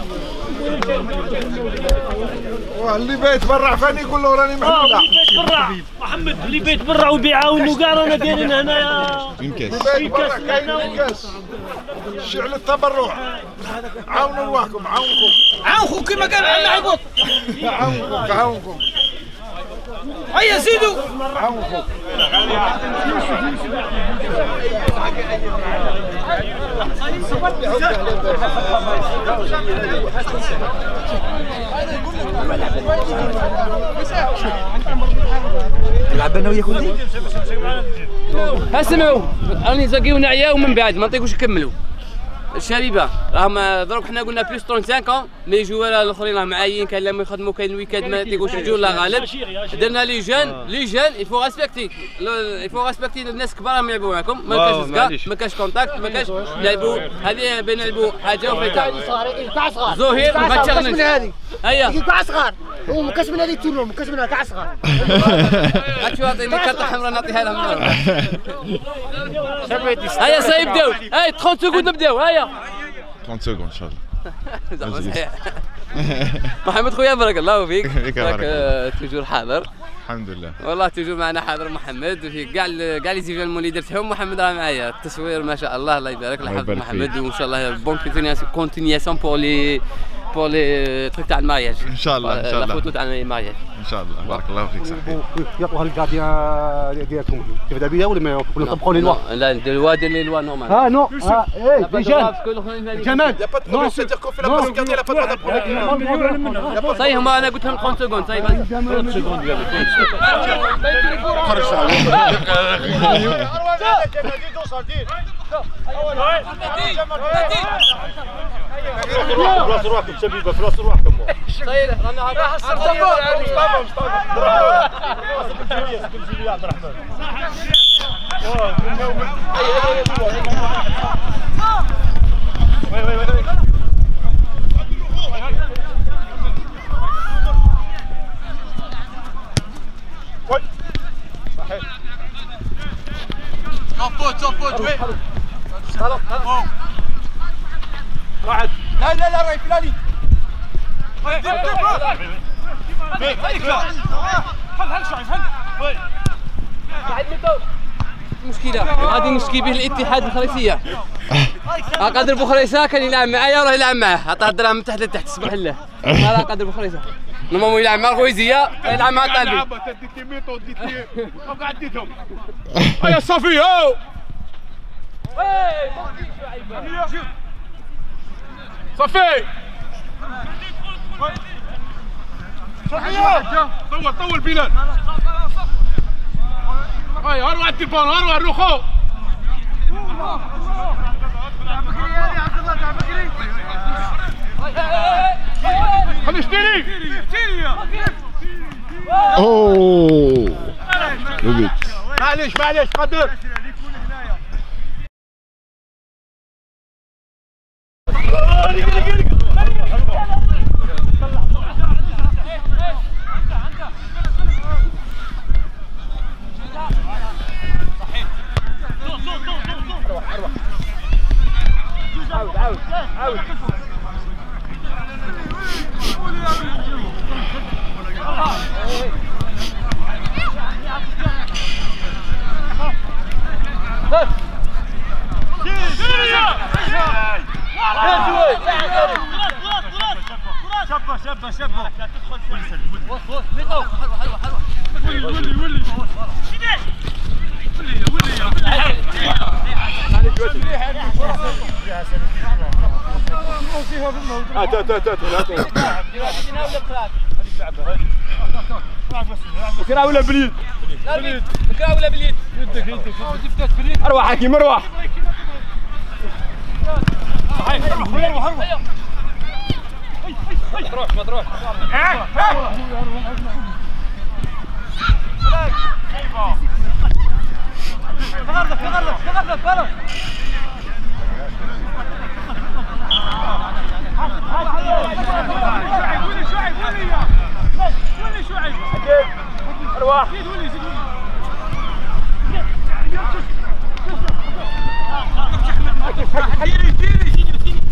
واللي بيت برا فاني يقول له راني محمود. اللي بيت برا محمد اللي بيت برا وبيعاونوا كاع رانا دايرين هنايا فين كاس بيت برا كاين كاس شعل التبرع. عاونوا رواحكم عاونكم عاونكم كما قال عم عبود عاونكم عاونكم هيا زيدوا عاونكم. تلعب انا وياك ولدي؟ اسمعوا راني زاقيونا عيا ومن بعد ما نطيقوش نكملوا. الشبيبه راهم دروك حنا قلنا بلوس خمسة وثلاثين مي جوار الاخرين راهم عايين كاين اللي يخدموا كاين الويكاند ما يطيقوش يجوا لا غالب. درنا لي جون لي جون يفو ريسبكتي يفو ريسبكتي الناس كبار راهم يلعبوا معاكم. ما كاش زكا ما كاش كونتاكت ما كاش نلعبوا هذه بين نلعبوا حاجه وفيتا كاع صغار زهير ما تشغلش من هذه هيا كاع صغار هو ما كاش من هذه تونو ما كاش منها كاع صغار. هاتشو عطيني كارطه حمراء نعطيها لهم. هيا سيبداو هاي ثلاثين سكوند نبداو. هيا ثلاثين سكوند ان شاء الله. صحيح. محمد خويا بارك الله فيك راك توجور حاضر الحمد لله. والله توجور معنا حاضر محمد في كاع كاع لي زيفينمون اللي درتهم محمد راه معايا. التصوير ما شاء الله الله يبارك الله يحفظ محمد وان شاء الله بون كونتينياسيون بور لي بور لي تروك تاع المارياج ان شاء الله ان شاء الله. لا فوتو تاع المارياج ان شاء الله. بارك الله فيك صاحبي. يعطوها للكارديان ديالكم كيف دابا ولا ما ولا طبقوا لي لوا؟ لا ندير لوا دير لي لوا نورمال. اه نو اه ايه ديجا جمال نو سيتير كو في لا باسكو كارديان لا با صاي هما انا قلت لهم ثلاثين سكوند صاي ثلاثين سكوند خرج فلوس روحكم شبيبه فلوس روحكم. صاير رانا راح مصطفى مصطفى مصطفى كل عبد الرحمن. وي وي وي وي صحيح. توفوت توفوت وي واحد لا لا لا راهي فلاني مشكلة غادي نشكي به الاتحاد الخريفية. قادر بوخريسة كان يلعب معايا وراه يلعب معاه عطاه الدراهم من تحت لتحت سمح الله. هذا قادر بوخريسة نورمالمون يلعب مع الغويزية يلعب مع طالبي. هيا صافي هاو صافي صافي طول طول بلال. هاي هروح التليفون هروح الرخو. خلي اشتري اوه معليش معليش قدر عاود عاود عاود شبه شبه شبه حلوه حلوه حلوه ولي ولي ولي هات هات هات هات كرا ولا بليد كرا ولا بليد يدك يدك اروح حكيم اروح صحيح اروح اروح اروح ما تروح ما تروح تغرف تغرف تغرف تغرف شعيب ولي شعيب ولي ولي شعيب ارواح زيد ولي زيد ولي ديري ديري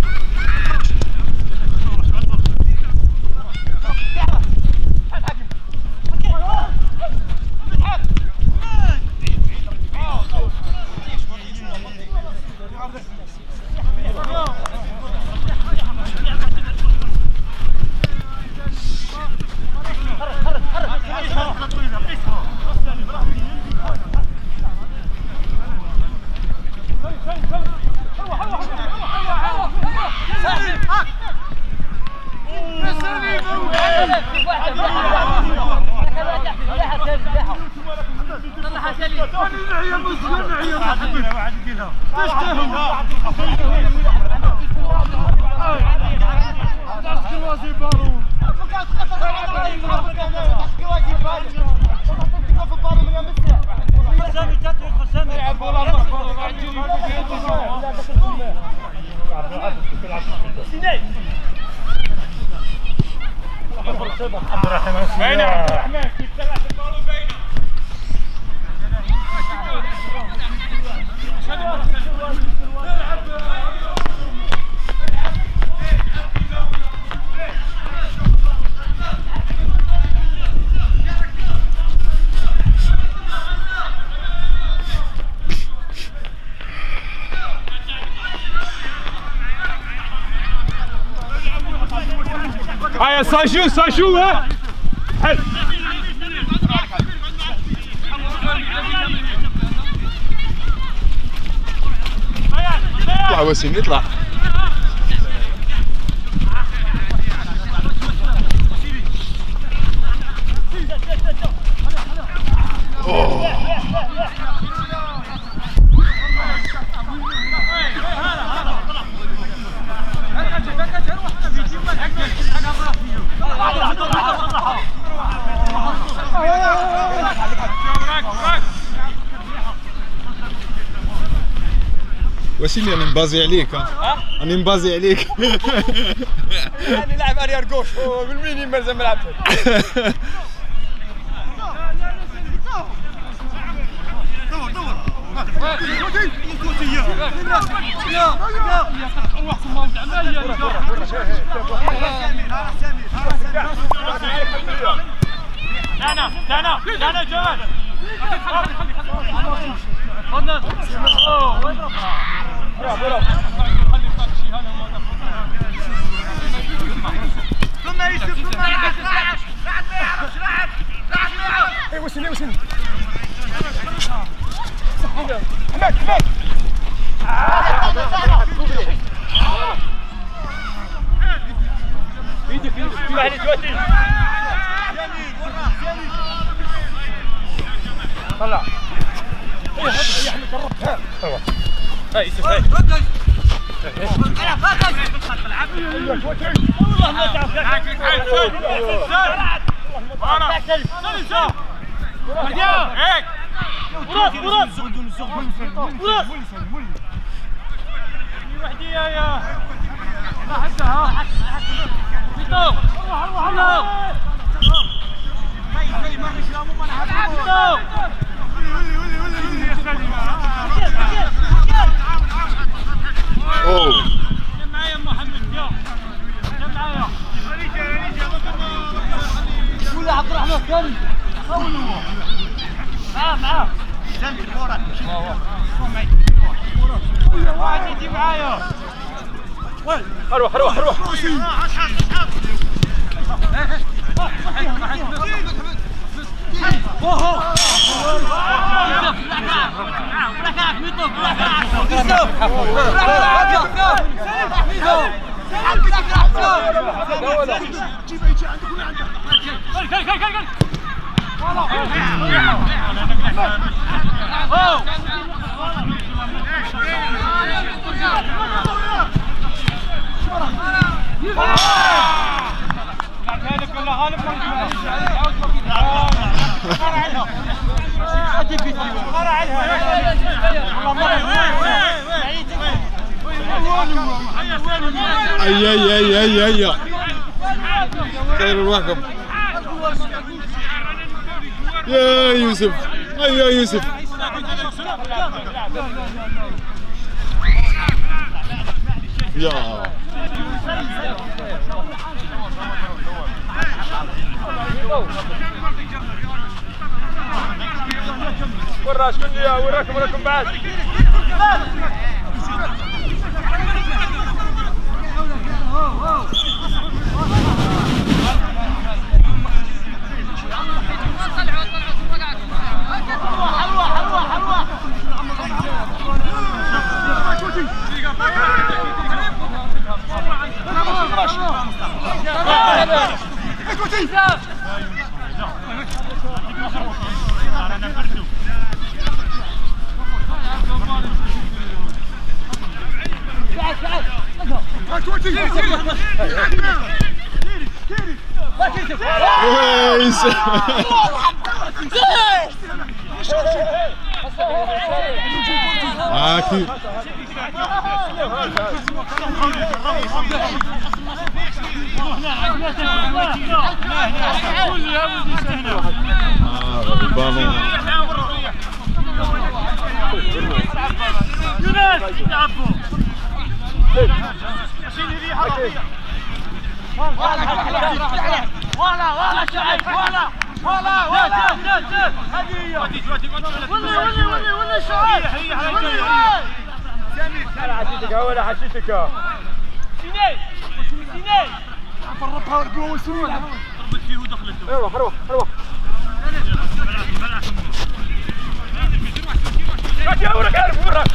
هيا ساشو ساشو ها حلو اطلع وسيم يطلع وسيم انا مبازي عليك ها انا مبازي عليك انا نلعب اريار جوش بالميني ملزم نلعب دور دور لا لا لا لا لا جواد خلنا اوه وين برافو برافو خلي خلي هنا ثم يوسف ثم يعرف لاعب لاعب ما يعرفش لاعب لاعب ما يعرف اي وسني وسني حماك حماك ايدك ايدك بعد جواتي يمين ورا يمين طلع ايه هذا يا احمد قربت ها هاي يوسف هاي معاه معاه زنت الكرة واحد يجي معايا اروح اروح اروح اي اي اي اي اي خير الواقب يا يوسف اي يا يوسف يا وراش كل يا وراكم وراكم بعد عاكي ولا ولا شعيب ولا ولا ولا هديه ولا ولا ولا ولا شعيب ولا حشيتك ولا حشيتك سنين سنين فرطها جوا سنين ضربت فيه ودخلته اروح اروح اروح يا ورك عارف ورك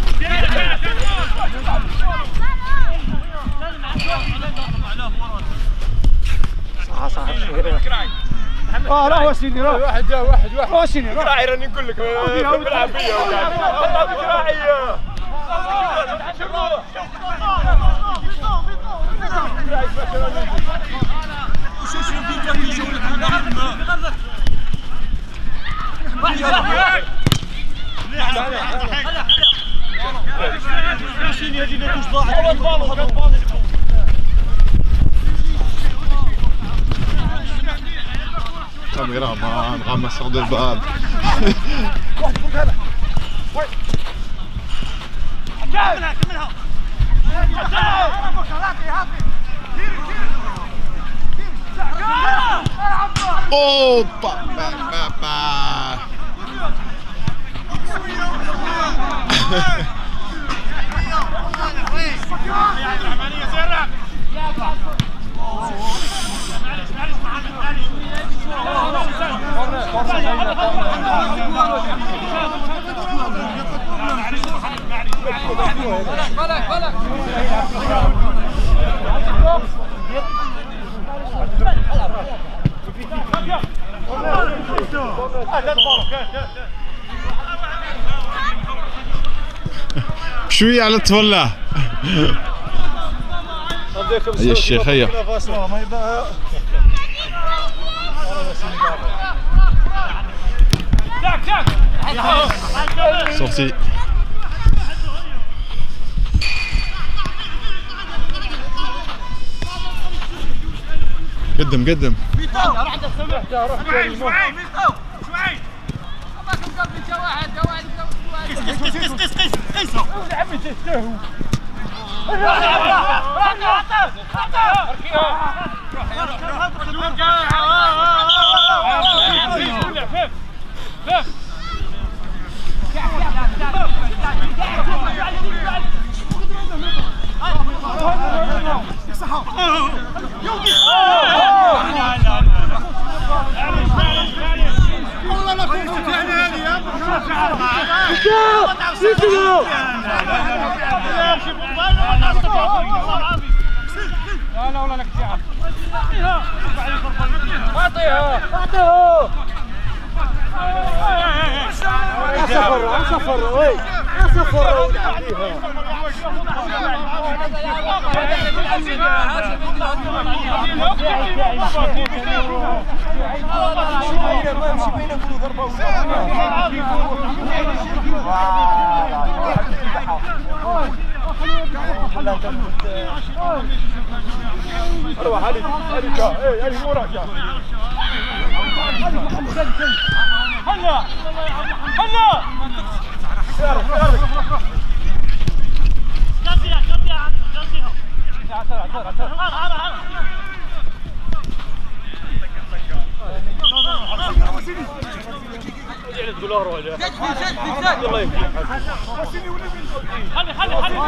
صح صح اه لا هو سيني واحد واحد واحد هو سيني راعي راني نقول لك بلعب فيا والله راعي كاميرا ما نغمس غدو البال كملها كملها اوبا بابا شويه على الطفله. هيا الشيخ هيا. صوتي قدم قدم. لا لا والله لك شعب. اعطيها اعطيها. يا سفر يا سفر وي يا سفر. اروح عليك عليك ايه عليك وراك هلا هلا خلي خلي خلي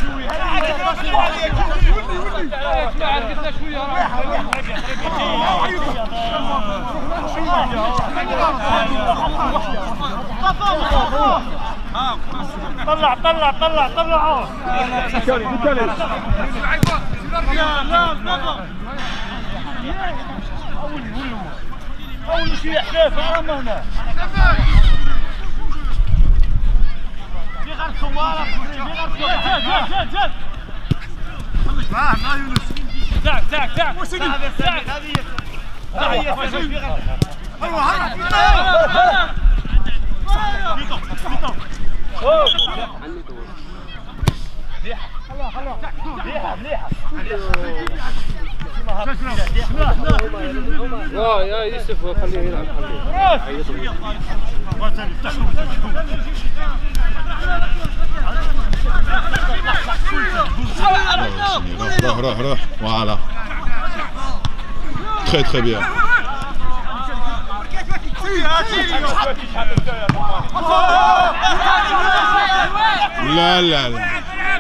طلع طلع طلع طلع ذكري ذكري لا لا اول شيء حليف اما هنا في غير كوارع في غير كوارع جد جد جد ما ما يونس تاك تاك تاك تاك هذه ايوه هلا لا يا يوسف خليه يلعب خليه. روح روح روح voilà. Très très bien. لا لا لا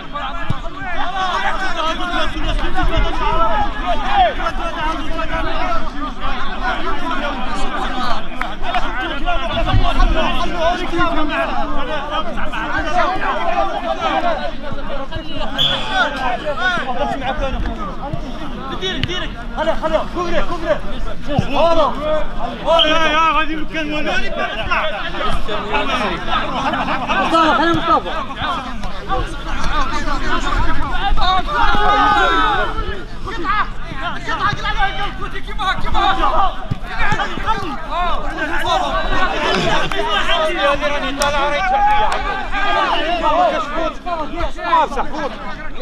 ديرك ديرك خليه خليه كوبري كوبري والله والله يا غادي مكان وين مصطفى خليه مصطفى قطعه قطعه قلع عليها الكوتي كيما كيما هذه راني طالع راني سحوط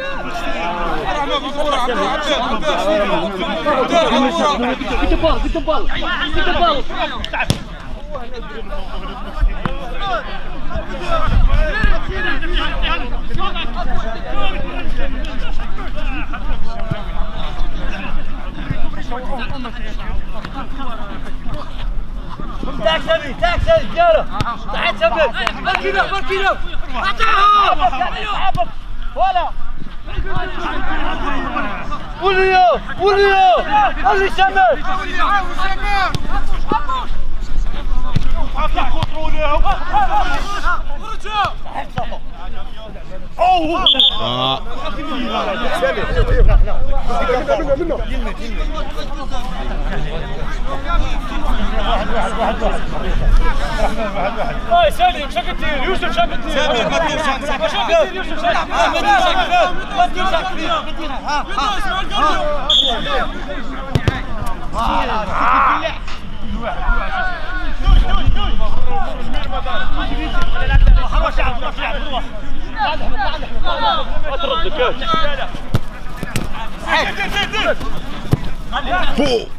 تاك سبي تاك سبي رجاله تعال سبي بركينا بركينا اعطاها ولا وليو وليو اللي سمر افتح كنتروليه اوه اه واحد واحد واحد هاي سالم شكل دير يوسف شكل دير سامي ما تديرش شكل دير يوسف شكل ما تديرش ما تديرش ها ها روح يا عبد روح يا عبد روح اترد كاش فوق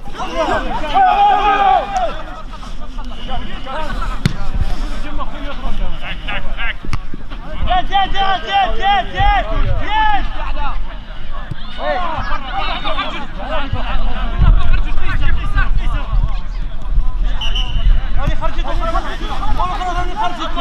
جد جد جد جد جد جد هذه خرجت والله هذه خرجت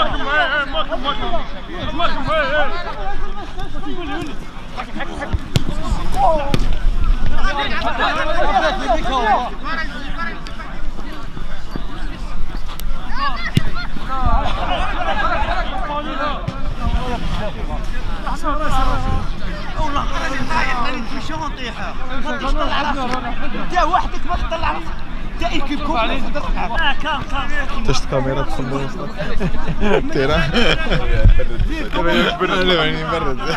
والله انا نتمشى ونطيحها انت وحدك ما تطلع انت يكبكم اه كان كان تشت كاميرا تصمم تيرا برد يعني برد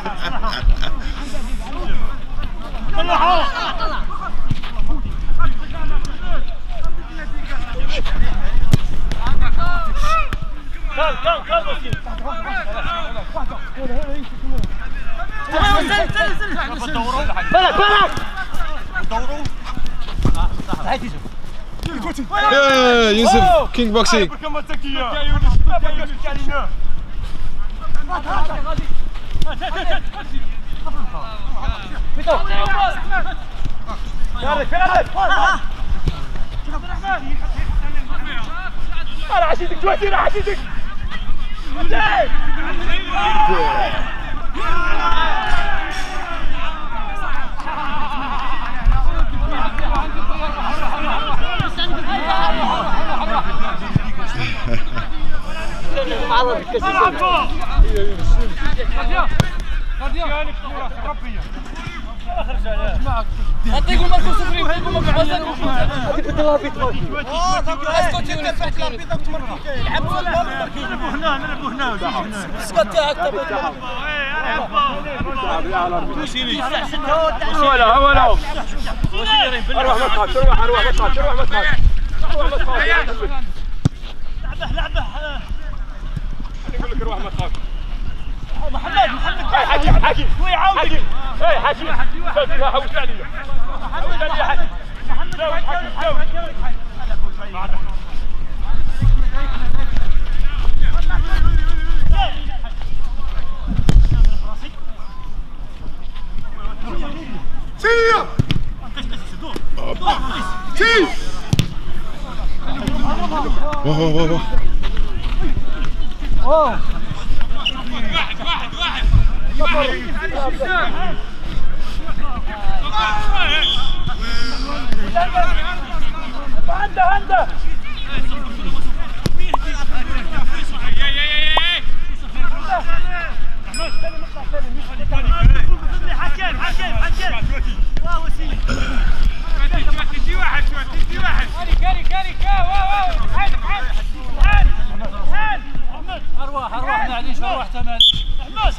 طلعوا كان كان كان وسيم بلك بلك دوروا يا يوسف كينج بوكسينج انا عشيتك تواتي انا عشيتك اعطيكم ماركو صفري اعطيكم ماركو حسن هذيك الدلابيط اسكتي ولا تفكر لعبوا هنا نلعبوا هنا اسكت يا هكذا ولا ولا اروح ما تخافش اروح اروح ما تخافش اروح ما تخافش اروح ما تخافش لعبه لعبه انا اقول لك اروح ما تخافش محمد محمد حكيم حكيم شوي عاودك اي حكيم سوي حوش عليا حوش عليا حكيم سوي حكيم سوي سيا سي واه واه واه واحد واحد واحد عنده عنده حكيم حكيم حكيم وا وسيم دي واحد دي واحد كاري كاري كا واو واو عاد عاد عاد عاد ارواح ارواح معليش ارواح تمام حماس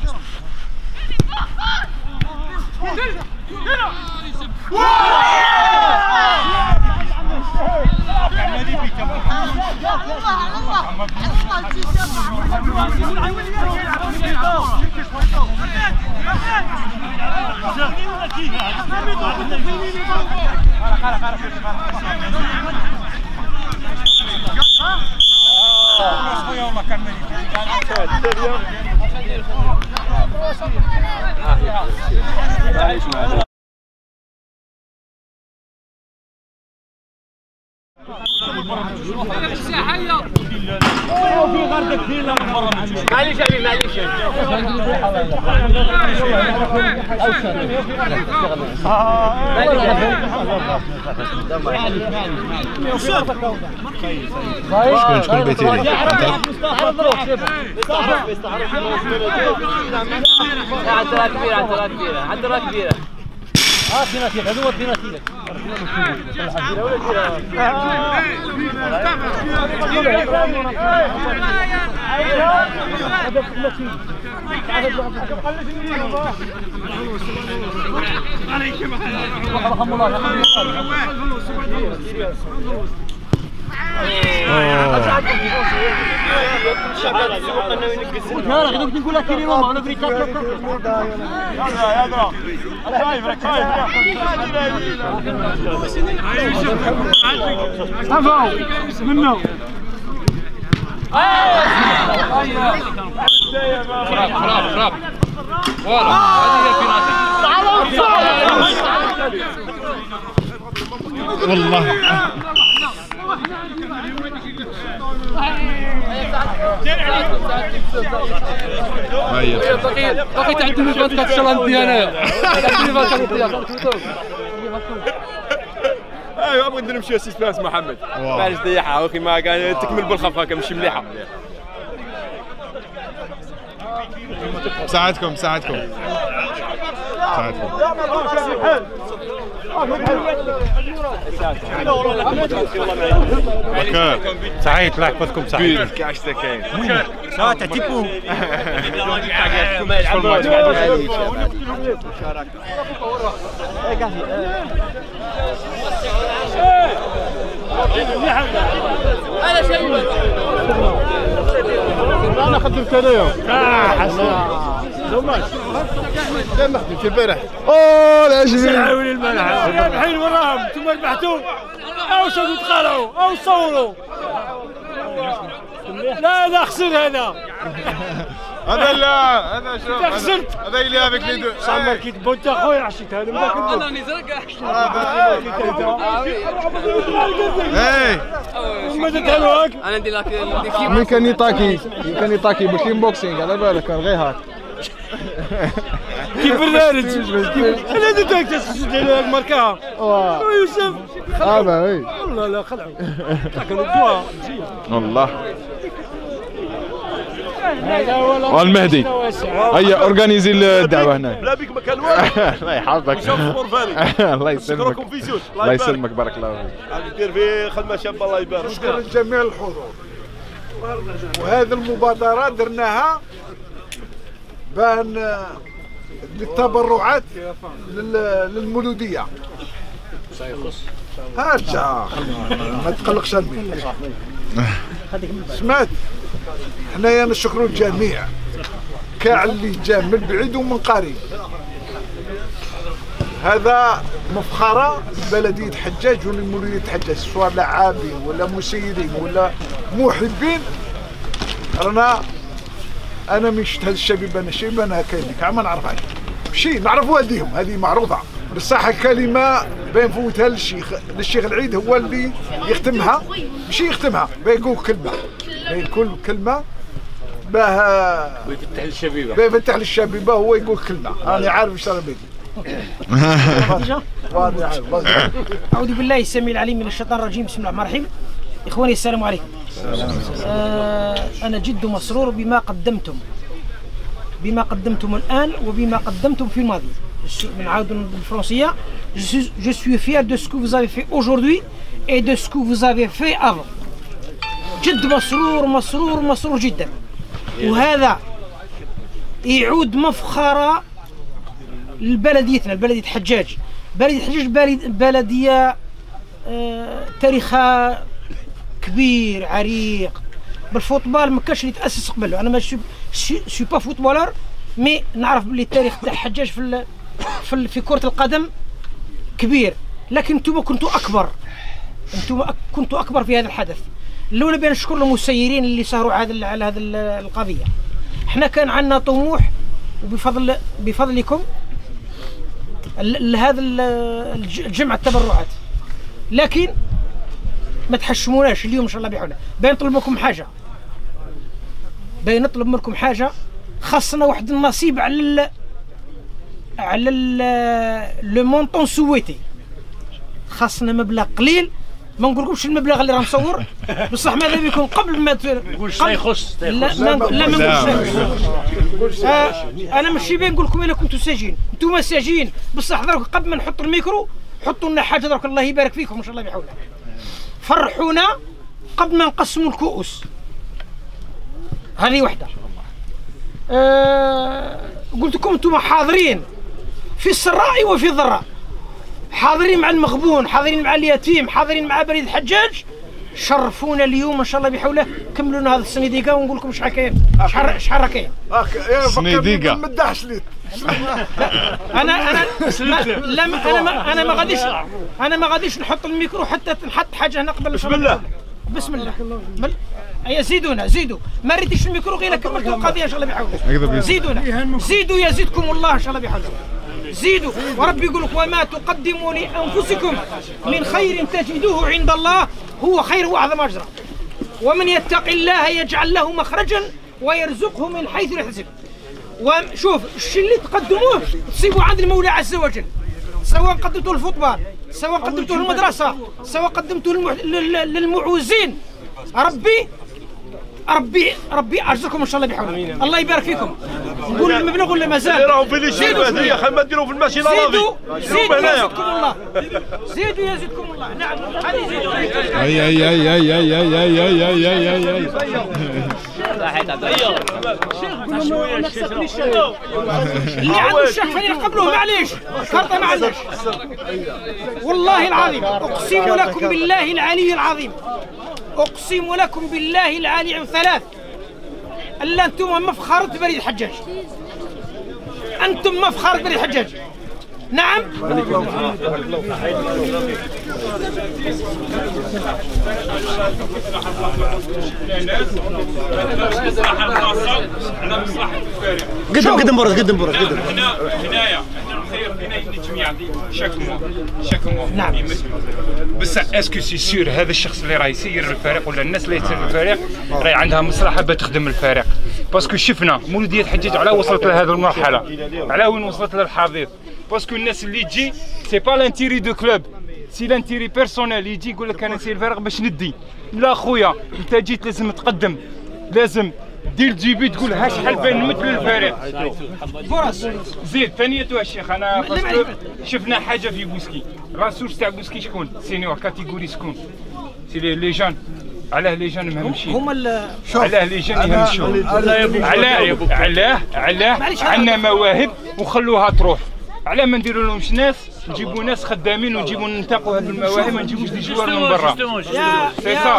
معليش يا حبيبي معليش شكون شكون بيتيري عدلها كبيرة عدلها كبيرة عدلها كبيرة اه بيناتي هذا هو البيناتي نقول لك كيلو ما نبري كاتلو هذا هذا خايف راك خايف صافا منه خراب خراب فوالا هذه هي البيناتي والله باقي تعدي من الفانت ان شاء الله ندي انايا ايوا بغيت نمشي سيسبانس محمد معليش ضيعها اخي ما كان تكمل بالخف هكا ماشي مليحه ساعدكم ساعدكم ساعدكم بكر سعيد الله يحفظكم سعيد كاش كاين اه تعتيبو انا شايف انا خدمت انايا اه حسنا دوماج لا ما خدمتش البارح اوه العجمي عاوني الملعب الحين وراهم انتم ربحتوا او شادوا تقالعوا او صوروا لا لا خسر هذا هذا لا هذا شوف انت خسرت هذا اللي هذاك اللي دو صامر كي تبوت اخويا عشيت هذا انا نزرق ايه ماذا تهلوك انا ندير لك من كان يطاكي كان يطاكي بالكيم بوكسينغ على بالك كان غير هاك كيف الرارج انا درتك تسجل على الماركه يوسف هذا اي والله لا خلعوا كانوا الدواء والله والمهدي هيا اورغانيزي الدعوه هنا لا بك مكان واحد الله يحفظك الله يسلمك الله يسلمك بارك الله فيك دير في خدمه شابه الله يبارك نشكر جميع الحضور وهذه المبادرة درناها بان للتبرعات للمولودية هاجا ما تقلقش امين سمعت حنايا نشكروا الجميع كاع اللي جا من بعيد ومن قريب هذا مفخرة بلدية حجاج ولمولودية حجاج سواء لاعبين ولا مسيرين ولا محبين رانا انا من شفت هذا الشبيب انا شيب انا هكا ما نعرفهاش ماشي نعرف والديهم هذه معروفة بصح كلمة بين فوتها للشيخ للشيخ العيد هو اللي يختمها ماشي يختمها بيقول كلمة بيقول كلمة باه ويفتح للشبيبة بيفتح للشبيبة هو يقول كلمة انا عارف ايش راه بيدي أعوذ بالله السميع العليم من الشيطان الرجيم بسم الله الرحمن الرحيم إخواني السلام عليكم آه أنا جد مسرور بما قدمتم بما قدمتم الآن وبما قدمتم في الماضي نعاود بالفرنسية je suis fier de ce que vous avez fait aujourd'hui et de ce que vous avez fait avant جد مسرور مسرور مسرور جدا وهذا يعود مفخرة لبلديتنا بلدية حجاج بلدية حجاج بلدية آه تاريخها كبير عريق بالفوتبال ما كانش اللي تاسس قبل انا ما سو با فوتبولر مي نعرف بلي التاريخ تاع حجاج في في, في كرة القدم كبير لكن انتم كنتوا اكبر انتم كنتوا اكبر في هذا الحدث الاولى بان نشكر المسيرين اللي سهروا على على هذه القضيه احنا كان عندنا طموح وبفضل بفضلكم لهذا الجمع التبرعات لكن ما تحشموناش اليوم ان شاء الله بحولنا باين نطلب منكم حاجه باين نطلب منكم حاجه خاصنا واحد النصيب على ال على لو مونطون سويتي خاصنا مبلغ قليل ما نقولكمش المبلغ اللي راه مصور بصح ماذا بكم قبل ما نقولش لا يخص لا ما نقول لا ما نقولش انا ماشي باين نقول لكم الا كنتوا ساجين انتم ساجين بصح درك قبل ما نحط الميكرو حطوا لنا حاجه درك الله يبارك فيكم ان شاء الله بحول الله فرحونا قبل ما نقسموا الكؤوس هذه وحده. أه قلت لكم انتم حاضرين في السراء وفي الضراء، حاضرين مع المغبون، حاضرين مع اليتيم، حاضرين مع بريد الحجاج. شرفونا اليوم ان شاء الله بحوله. كملوا لنا هذا السنيديقه ونقول لكم شحال كاين شحال شحال راه كاين سنيديقه ما مدحش ليك. انا انا لا انا ما انا ما غاديش انا ما غاديش نحط الميكرو حتى نحط حاجه هنا قبل. بسم الله بسم الله. ايا زيدونا زيدوا، ما ريتيش الميكرو غير كملت القضيه ان شاء الله بحوله. زيدونا زيدوا يزيدكم الله ان شاء الله بحوله. زيدوا وربي يقول لك وما تقدموا لانفسكم من خير تجدوه عند الله هو خير واعظم اجرا ومن يتق الله يجعل له مخرجا ويرزقه من حيث لا يحتسب. وشوف الشيء اللي تقدموه تصيبوا عند المولى عز وجل، سواء قدمتوه للفوتبال، سواء قدمتوه للمدرسه، سواء قدمتوه للمح... للمعوزين. ربي ربي ربي اجركم ان شاء الله بحول الله يبارك فيكم. نقول المبلغ ولا مازال؟ راهم في لي شيء هذه خلينا ما نديروا في الماشينه زيدوا زيدوا يزيدكم الله زيدوا يزيدكم الله. نعم هذه زيدوا. اي اي اي اي اي اي اي اي اي اي اي اي اللي عنده الشيخ خلينا نقبلوه معليش شرطه ما عندناش والله العظيم. اقسم لكم بالله العلي العظيم، اقسم لكم بالله العلي ثلاث الا انتم مفخرة بريد الحجاج، انتم مفخرة بريد الحجاج. نعم قدم قدم برا قدم برا قدم هنا هنايا نخير فينا جميع شاك مو شاك مو نعم. بس اسكو سي سور هذا الشخص اللي راه يسير الفريق ولا الناس اللي تسير الفريق راهي عندها مصلحه بتخدم الفريق؟ باسكو شفنا مولوديه الحجاج على وصلت لهذه المرحله، على وين وصلت للحضيض. باسكو الناس اللي تجي سي با لانتيري دو كلوب، سي لانتيري بيرسونيل. يجي يقول لك انا نسير الفريق باش ندي. لا خويا انت جيت لازم تقدم، لازم دير الجيبي تقول ها شحال باين نمثل الفريق. فرص زيد ثانية الشيخ انا شفنا حاجه في بوسكي. الراسوش تاع بوسكي شكون؟ سينيور كاتيجوري شكون؟ سي لي جان. علاه لي جان مهمشين؟ هما علاه لي جان يهمشوا؟ علاه علاه علاه عندنا مواهب وخلوها تروح. علاه ما نديروا لهمش ناس، نجيبوا ناس خدامين ونجيبوا ننتقوا هذه المواهب، ما نجيبوش دي جوار من برا. سي صا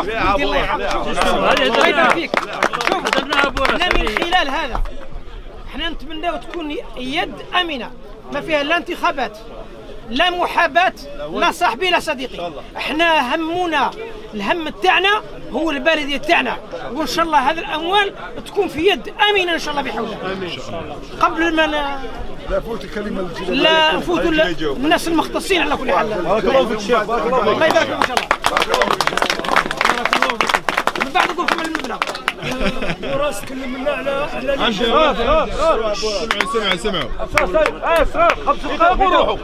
الله يبارك فيك. شوف احنا من خلال هذا احنا نتمناو تكون يد امنه ما فيها لا انتخابات لا محاباه لا صاحبي لا صديقي. احنا همنا الهم تاعنا هو البلديه تاعنا، وان شاء الله هذه الاموال تكون في يد امنه ان شاء الله بحول الله. قبل ما لا فوت الكلمه لا نفوتوا الناس المختصين على كل حال. بارك الله فيك الشيخ، بارك الله فيك. الله يبارك فيك ان شاء الله. بارك الله فيك. من بعد نقول لكم المبلغ. وراس تكلمنا على على سمعوا سمعوا اه صغار خمس دقائق وروحوا.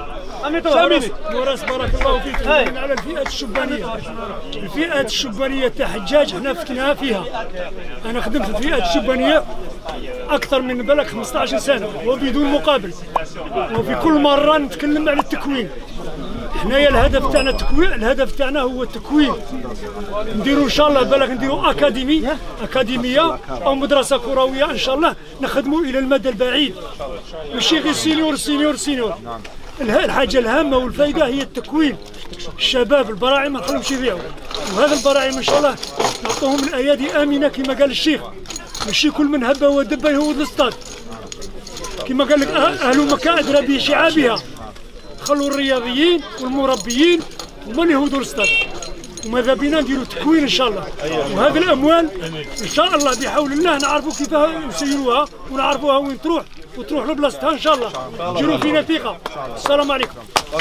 وراس بارك الله فيك. تكلمنا على الفئات الشبانيه. الفئات الشبانيه تاع حجاج احنا فتناها فيها. انا خدمت في الفئات الشبانيه اكثر من بالك خمسطاش سنه وبدون مقابل، وفي كل مره نتكلم على التكوين. حنايا الهدف تاعنا التكوين، الهدف تاعنا هو التكوين. نديروا ان شاء الله بالك نديروا اكاديمي اكاديميه او مدرسه كرويه ان شاء الله نخدموا الى المدى البعيد، ماشي غير سينيور سينيور سينيور. الحاجه الهامه والفائده هي التكوين. الشباب البراعم ما نخليهمش يضيعوا، وهذا البراعم ان شاء الله نعطوهم الايادي امنه كما قال الشيخ، ماشي كل من هب ودب يهود الاستاد. كما قال لك اهل مكه ادرى بشعابها، خلوا الرياضيين والمربيين ومن يهودوا الاستاد. وماذا بينا نديروا تكوين ان شاء الله، وهذه الاموال ان شاء الله بحول الله نعرفوا كيف نسيروها ونعرفوها وين تروح وتروح لبلاصتها ان شاء الله. ديروا فينا ثقه. السلام عليكم.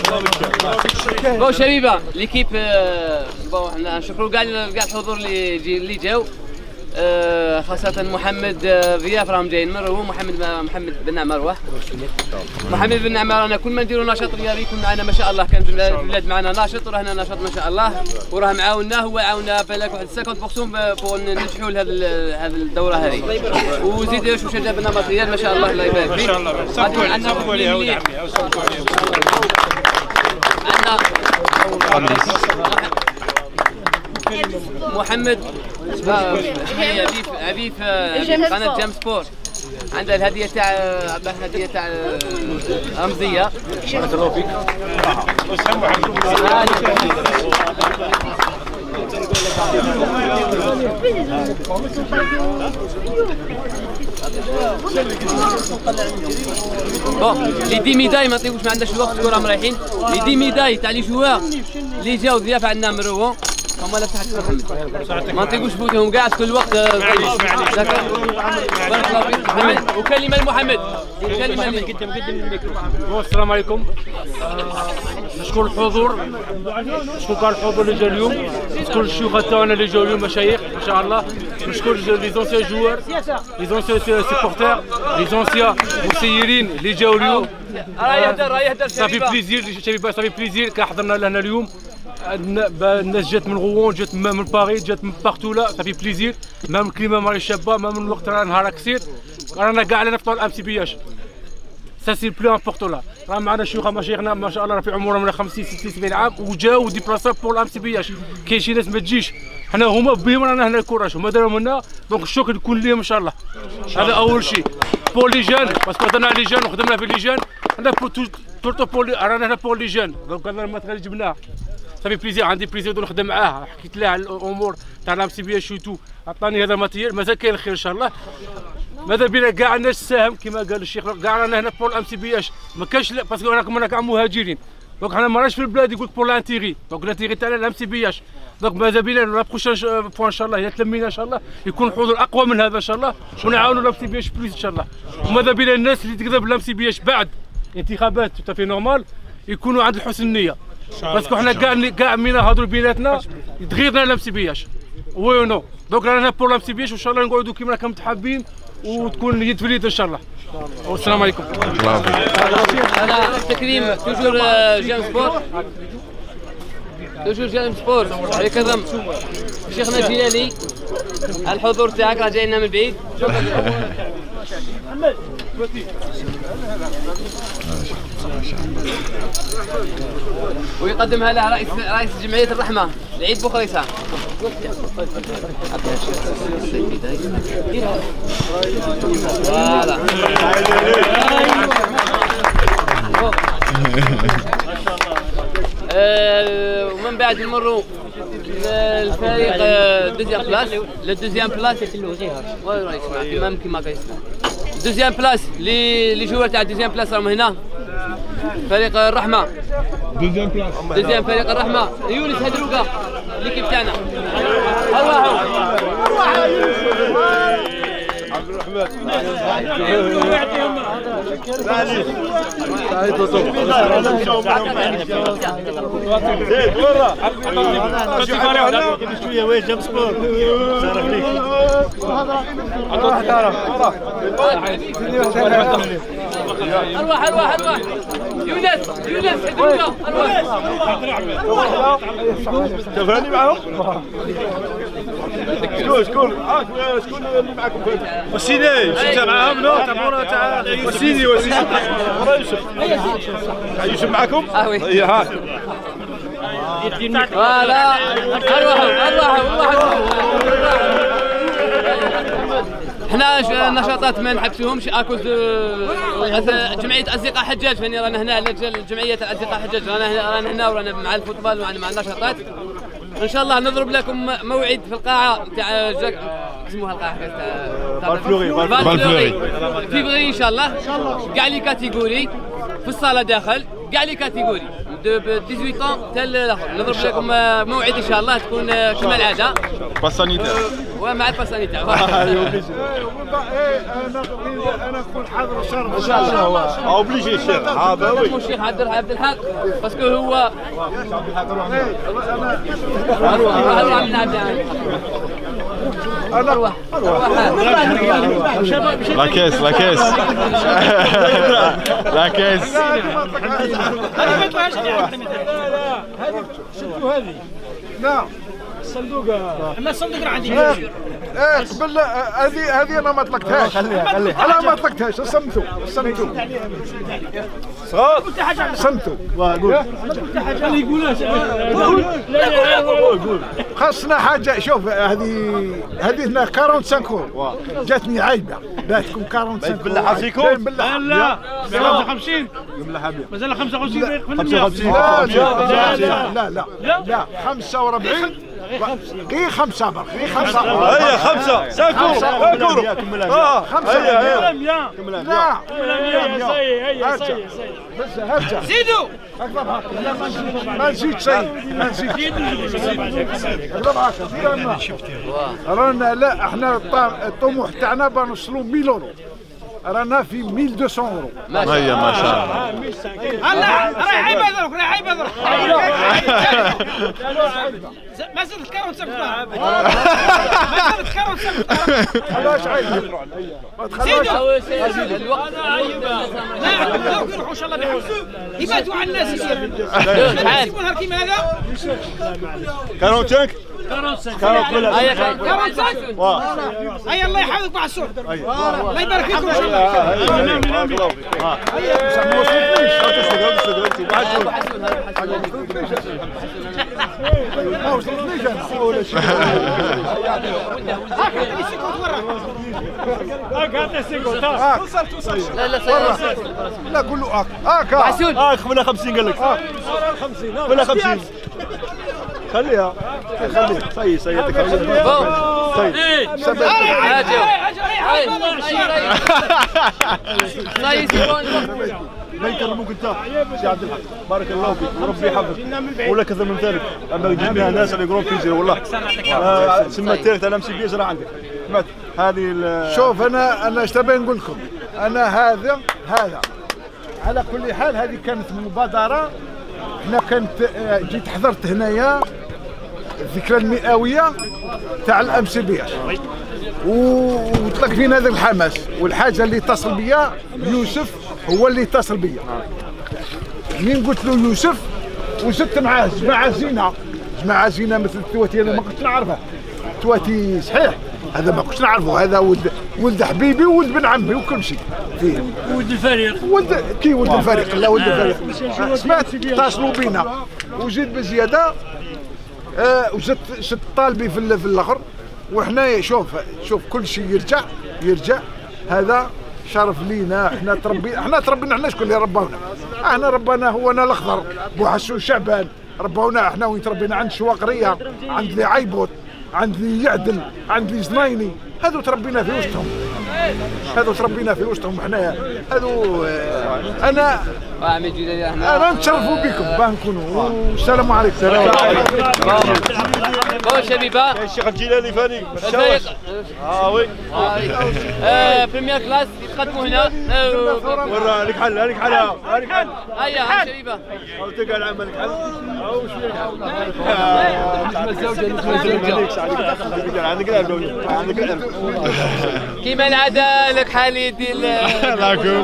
بون شبيبه ليكيب بون حنا نشكروا كاع كاع الحضور اللي جي اللي جاو. آه، خاصة محمد آه، ضياف راهم جايين مروه محمد محمد بن مروه محمد بن عمار. انا كل ما نديروا نشاط رياضي يكون معنا ما شاء الله. كان في البلاد معنا ناشط وراهنا نشاط ما شاء الله وراه معاونا هو عاونا بالك واحد خمسين بالمية بور ننجحوا لهذه هذه الدورة هذه. وزيد شو جاب لنا ماتريال ما شاء الله الله يبارك فيك. صفوا عليه ولد عمي عندنا محمد عفيف عفيف قناة جام سبورت عندها الهدية تاع الهدية تاع رمزية. بارك الله فيك. بون لي دي ميداي ما نطيبوش ما عندناش الوقت راهم رايحين. لي دي ميداي تاع لي جوار اللي جاو ضيافة عندنا مروه هما لا تحت محمد ما نطيقوش فوتهم كاع كل وقت. معليش بارك الله فيك محمد. وكلمه لمحمد كلمه لي قدم قدم الميكرو. السلام عليكم. نشكر الحضور نشكر الحضور اللي جا اليوم نشكر الشيوخ تاعنا اللي جاو اليوم مشايخ ما شاء الله. نشكر لي زونسيان جوار لي زونسيان سيبورتير لي زونسيان مسيرين اللي جاو اليوم. راه يهدر راه يهدر صافي بليزير شبيبه صافي بليزير كان حضرنا لهنا اليوم. الناس جات من غوون جات من باريس جات من بارتو لا صافي بليزير. مام الكلمه ماري شابه مام الوقت راه نهار قصير رانا كاع على نفطر الام سي بياش سا سي بلو امبورتون لا. راه معنا شيوخ مشايخنا ما شاء الله في عمرهم من خمسين ستين سبعين عام وجاو ديبلاسا بور الام سي بياش. كاين شي ناس ما تجيش حنا هما بهم رانا هنا الكوراج هما داروا منا دونك الشكر يكون ليهم ان شاء الله. هذا اول شيء. بور لي جان باسكو هضرنا على لي جان وخدمنا في لي جان عندنا تورتو بور رانا هنا بور لي جان دونك هذا الماتريال جبناه صافي بليزير. عندي بليزير نخدم معاه حكيت له على الامور تاع الام سي بي اش تو عطاني هذا الماتيريال مازال كاين الخير ان شاء الله. ماذا بينا كاع الناس تساهم كما قال الشيخ كاع رانا هنا بور الام سي بي اش ما كاينش باسكو راكم رانا كاع مهاجرين دونك حنا ما راش في البلاد يقول بور لانتيغي دونك لانتيغي تاعنا الام سي بي اش دونك ماذا بينا لا بروشان بوان ان شاء الله اذا تلمينا ان شاء الله يكون الحضور اقوى من هذا ان شاء الله ونعاونوا الام سي بي اش بليس ان شاء الله. وماذا بينا الناس اللي تقدر بالام سي بي اش بعد انتخابات تافي نورمال يكونوا عند الحسن النيه باسكو حنا كاع كاع مين نهضروا بيناتنا تغيرنا الام سي بي اش وي نو دونك رانا بور الام سي بي اش وان شاء الله نقعدوا كيما راكم متحابين وتكون يد في اليد ان شاء الله. والسلام عليكم. هذا التكريم توجور جام سبورت توجور جام سبورت عليك الرم شيخنا الجلالي الحضور تاعك راه جاينا من بعيد. محمد ويقدمها لها رئيس رئيس جمعية الرحمة العيد بوخريسة. فوالا ومن بعد نمروا الفريق دوزيام بلاس للدوزيام بلاس وي راه يسمع ممكن ما كيسمع. دوزيام بلاس لي لي جوار تاع دوزيام بلاس راهم هنا فريق الرحمة. دوزيام بلاس دوزيام فريق الرحمة يونس هدروكا ليكيب تاعنا. ارواحوا عبد الرحمن شويه وين جاب سبور شرف ليك ارواح ارواح ارواح يونس يونس هدروكا ارواح تفاني معهم شكون شكون شكون اللي معكم وسيني مشيت معاهم نو تاع تاع وسيني وسيني يوسف يوسف معكم اه وي هي هاك فوالا ارواحوا ارواحوا حنا نشاطات ما نحبسوهمش اكوز جمعيه اصدقاء حجاج فاني رانا هنا على جمعيه اصدقاء حجاج رانا رانا هنا ورانا مع الفوتبال ومع النشاطات. ان شاء الله نضرب لكم موعد في القاعه تاع اسمها القاعه تاع بالفلوري بالفلوري فيفري ان شاء الله كاع لي كاتيجوري في الصاله داخل كاع لي كاتيجوري دو ثمانية عشر حتى الاخر نضرب لكم موعد ان شاء الله تكون كما العاده باسانيتير ومع الباسانيتير. انا انا نكون حاضر الشرف ان شاء الله اوبليجي الشيخ هذا وي الشيخ عبد عبد الحق باسكو هو انا انا لا كيس لا كيس لا كيس هذه ما يطلعش هذه شدوا هذه نعم الصندوق اما الصندوق راه عندي ايه قبل هذه هذه انا ما طلقتهاش خليها خليها انا ما طلقتهاش صمتوا صمتوا صوت صمتوا قول قلت حاجه اللي يقولها قول قول خاصنا حاجه شوف هذه هذه هنا خمسة وأربعين اورو جاتني عايبه لا تكون خمسة وأربعين بالله حاسيكم لا لا خمسة وخمسين مازال خمسة وخمسين خمسة وخمسين لا لا لا لا لا خمسة وأربعين غير خمسة برك غير خمسة هيا خمسة ساكو ساكو اه خمسة هيا هيا لا هيا سي بس هرجع زيدوا ما نسيت شيء ما نسيت رانا لا احنا الطموح تاعنا بنوصلوا مية اورو رانا في مية ومئتين اورو هيا ما شاء الله هلا رايح يبذرك رايح يبذرك ما زلت كرم سبتها ما زلت كرم سبتها خلاص عيب زيدوا الوقت لا يروحوا ان شاء الله بحفظ يباتوا على الناس يصير يسيبون هالكيما هذا كارونتك هيا كارونتك هيا الله يحفظك مع السوق الله يبارك فيكم ان شاء الله لا لا لا قول له هاك هاك هاك قبلها خمسين قال لك قبلها خمسين خليها خليها سي سيتك ما يكرموك انت سي عبد الحق بارك الله فيك وربي يحفظك ولا كثر من ذلك اما يجيب لها ناس اللي يقولون فيزر والله سمى الثالث انا امسك بيزر عندك سمعت هذه شوف انا انا ايش تبي نقول لكم انا هذا هذا على كل حال هذه كانت مبادره احنا كانت جيت حضرت هنايا الذكرى المئويه تاع الام سي بي اس وطلق فينا هذا الحماس والحاجه اللي اتصل بيا يوسف هو اللي اتصل بيا منين قلت له يوسف وزدت معاه جماعه زينه جماعه زينه مثل تواتي انا ما كنتش نعرفها تواتي صحيح هذا ما كنتش نعرفه هذا ولد ولد حبيبي وولد بن عمي وكل شيء فيه ولد الفريق ولد كي ولد الفريق لا ولد الفريق سمعت اتصلوا بينا وزيد بزياده آه وزدت زدت طالبي في في الاخر وحنا شوف شوف كل شيء يرجع يرجع هذا شرف لينا احنا تربي احنا تربينا احنا شكون اللي ربونا احنا ربنا هو انا الاخضر بوحسو شعبان ربونا احنا وين تربينا عند شواقريه عند لي عيبوت عند لي يعدل عند لي زنايني هذو تربينا في وسطهم هذو تربينا في وسطهم حنايا هذو اه انا انا نتشرفوا بكم باه نكونوا والسلام عليكم. السلام عليكم. بون شبيبه الشيخ الجيلاني فاني اه وي بريمير كلاس يتقدموا هنا وين راه لك حل لك حل لك حل هيا ها شبيبه او تلقى العمل لك حل او شويه عندك العلم عندك العلم كيما العاده لك حال يدي لاكم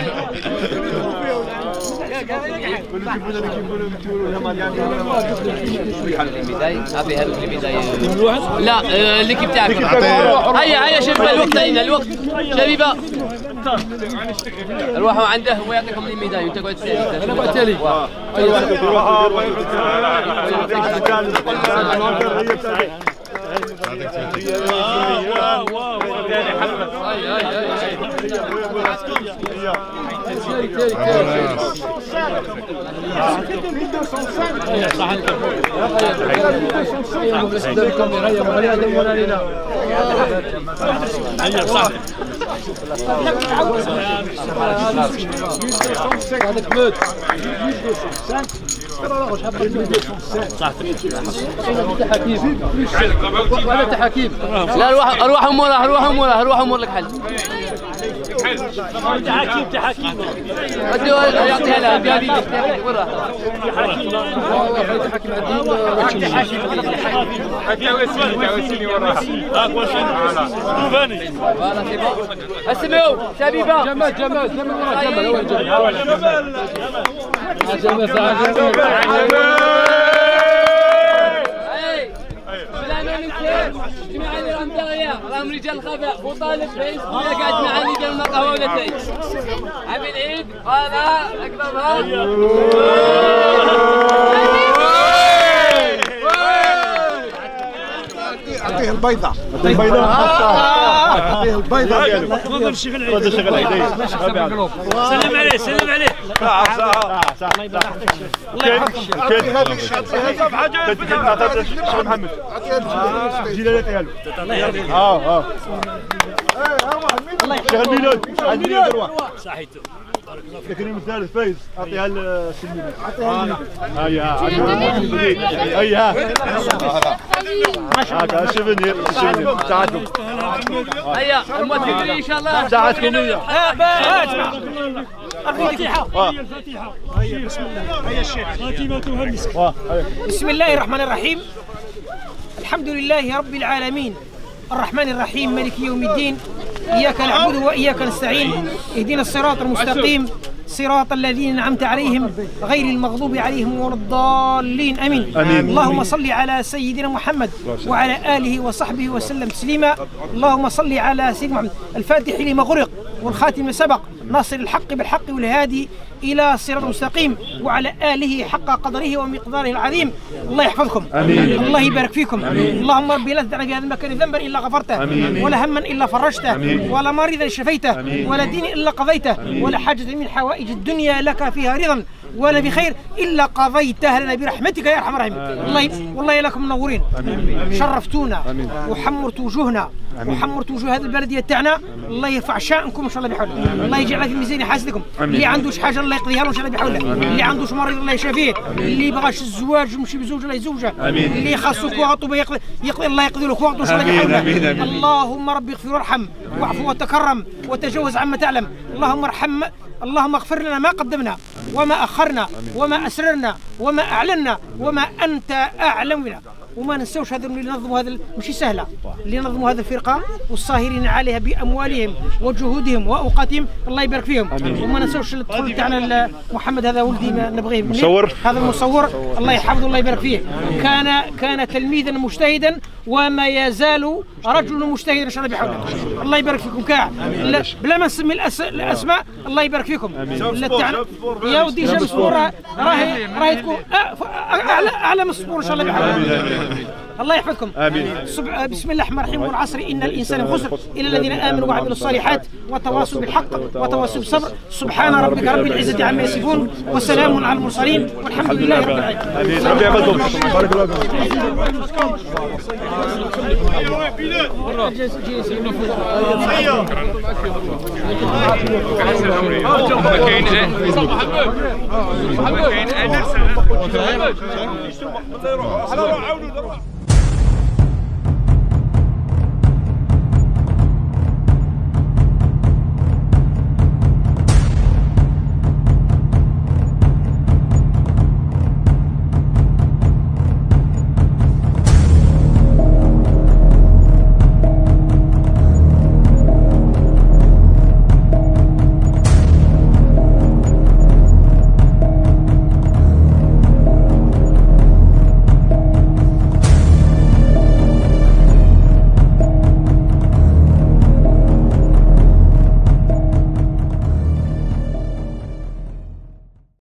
لا الليكيب تاعك هيا هيا شبيبه الوقت علينا الوقت شبيبه روحوا عنده هو يعطيكم لي ميداي وانت قاعد تسالي انا قاعد تسالي لا ارواح ارواح امورها ارواح امورها ارواح امور لك حل تحاكيم تحاكيم يعطيها لها بيالي ورا اسمعوا شبيبه جمال جمال جمال جمال جمال جماعة اللي راهم داغيا راهم رجال الخفاء وطالب رئيس خويا قاعد معاني ديالنا القهوة ولا شيء عامل عيد فوالا اقربها اعطيه البيضة اعطيه البيضة اعطيه البيضة ديالو تفضل شغل عيد تفضل شغل عيد سلم عليه سلم عليه ساعة ساعة ساعة الله يبارك الله يحفظك كاين حاجة شغل محمد جينا له الله يهديك اه اه شغل ميلاد ميلاد صحيته الكريم الثالث فايز اعطيها للسلمي اعطيها هيا هيا هاكا شوفني شوفني ساعتكم هيا الموسيقى ان شاء الله ساعتكم هي اسمع الفاتحة هي الفاتحة هيا بسم الله هيا الشيخ خاتمتها المسك بسم الله الرحمن الرحيم الحمد لله رب العالمين الرحمن الرحيم مالك يوم الدين إياك نعبد وإياك نستعين اهدنا الصراط المستقيم صراط الذين أنعمت عليهم غير المغضوب عليهم ولا الضالين آمين. آمين. اللهم صل على سيدنا محمد وعلى آله وصحبه وسلم تسليما. اللهم صل على سيدنا محمد الفاتح لما غرق والخاتم لما سبق ناصر الحق بالحق والهادي إلى صراط مستقيم وعلى آله حق قدره ومقداره العظيم. الله يحفظكم. آمين. الله يبارك فيكم. آمين. اللهم ربي لا تدع في هذا المكان ذنبا إلا غفرته. آمين. ولا هما إلا فرجته. آمين. ولا مريضا شفيته. آمين. ولا دين إلا قضيته. آمين. ولا حاجة من حوائج الدنيا لك فيها رضا ولا بخير إلا قضيتها لنا برحمتك يا أرحم الراحمين. الله والله لكم منورين. شرفتونا وحمرت وجوهنا وحمرت وجوه هذه البلدية تاعنا. الله يرفع شأنكم إن شاء الله بحوله. الله يجعلها في ميزان حسنكم. اللي عندوش حاجة الله يقضيها له إن شاء الله بحوله. اللي عندوش مريض الله يشافيه. اللي بغاش الزواج يمشي بزوج الله يزوجه. اللي خاصك وعطوبة يقضي يقضي الله يقضي له وعطوه إن شاء الله بحوله. اللهم ربي اغفر وارحم واعف وتكرم وتجاوز عما تعلم. اللهم ارحم اللهم اغفر لنا ما قدمنا وما أخرنا وما أسررنا وما أعلنا وما أنت أعلم بنا. وما ننسوش هذا اللي نظموا هذا ماشي سهله اللي نظموا هذه الفرقه والصاهرين عليها باموالهم وجهودهم واوقاتهم. الله يبارك فيهم. أمين. وما ننسوش الطفل تاعنا محمد هذا ولدي نبغيه مصور هذا المصور الله يحفظه الله يبارك فيه. كان كان تلميذا مجتهدا وما يزال رجل مجتهدا ان شاء الله بحوله. الله يبارك فيكم كاع بلا ما نسمي الأس... الاسماء. الله يبارك فيكم. يا ودي جاب الصور راهي راهي تكون اعلى اعلى من الصور ان شاء الله بحوله. الله يحفظكم. آمين. بسم الله الرحمن الرحيم والعصر إن الإنسان خسر إلا الذين آمنوا وعملوا الصالحات وتواصوا بالحق وتواصوا بالصبر. سبحان ربك رب العزة عما يصفون وسلام على المرسلين والحمد لله رب العالمين. ربي يحفظكم. بارك الله فيكم.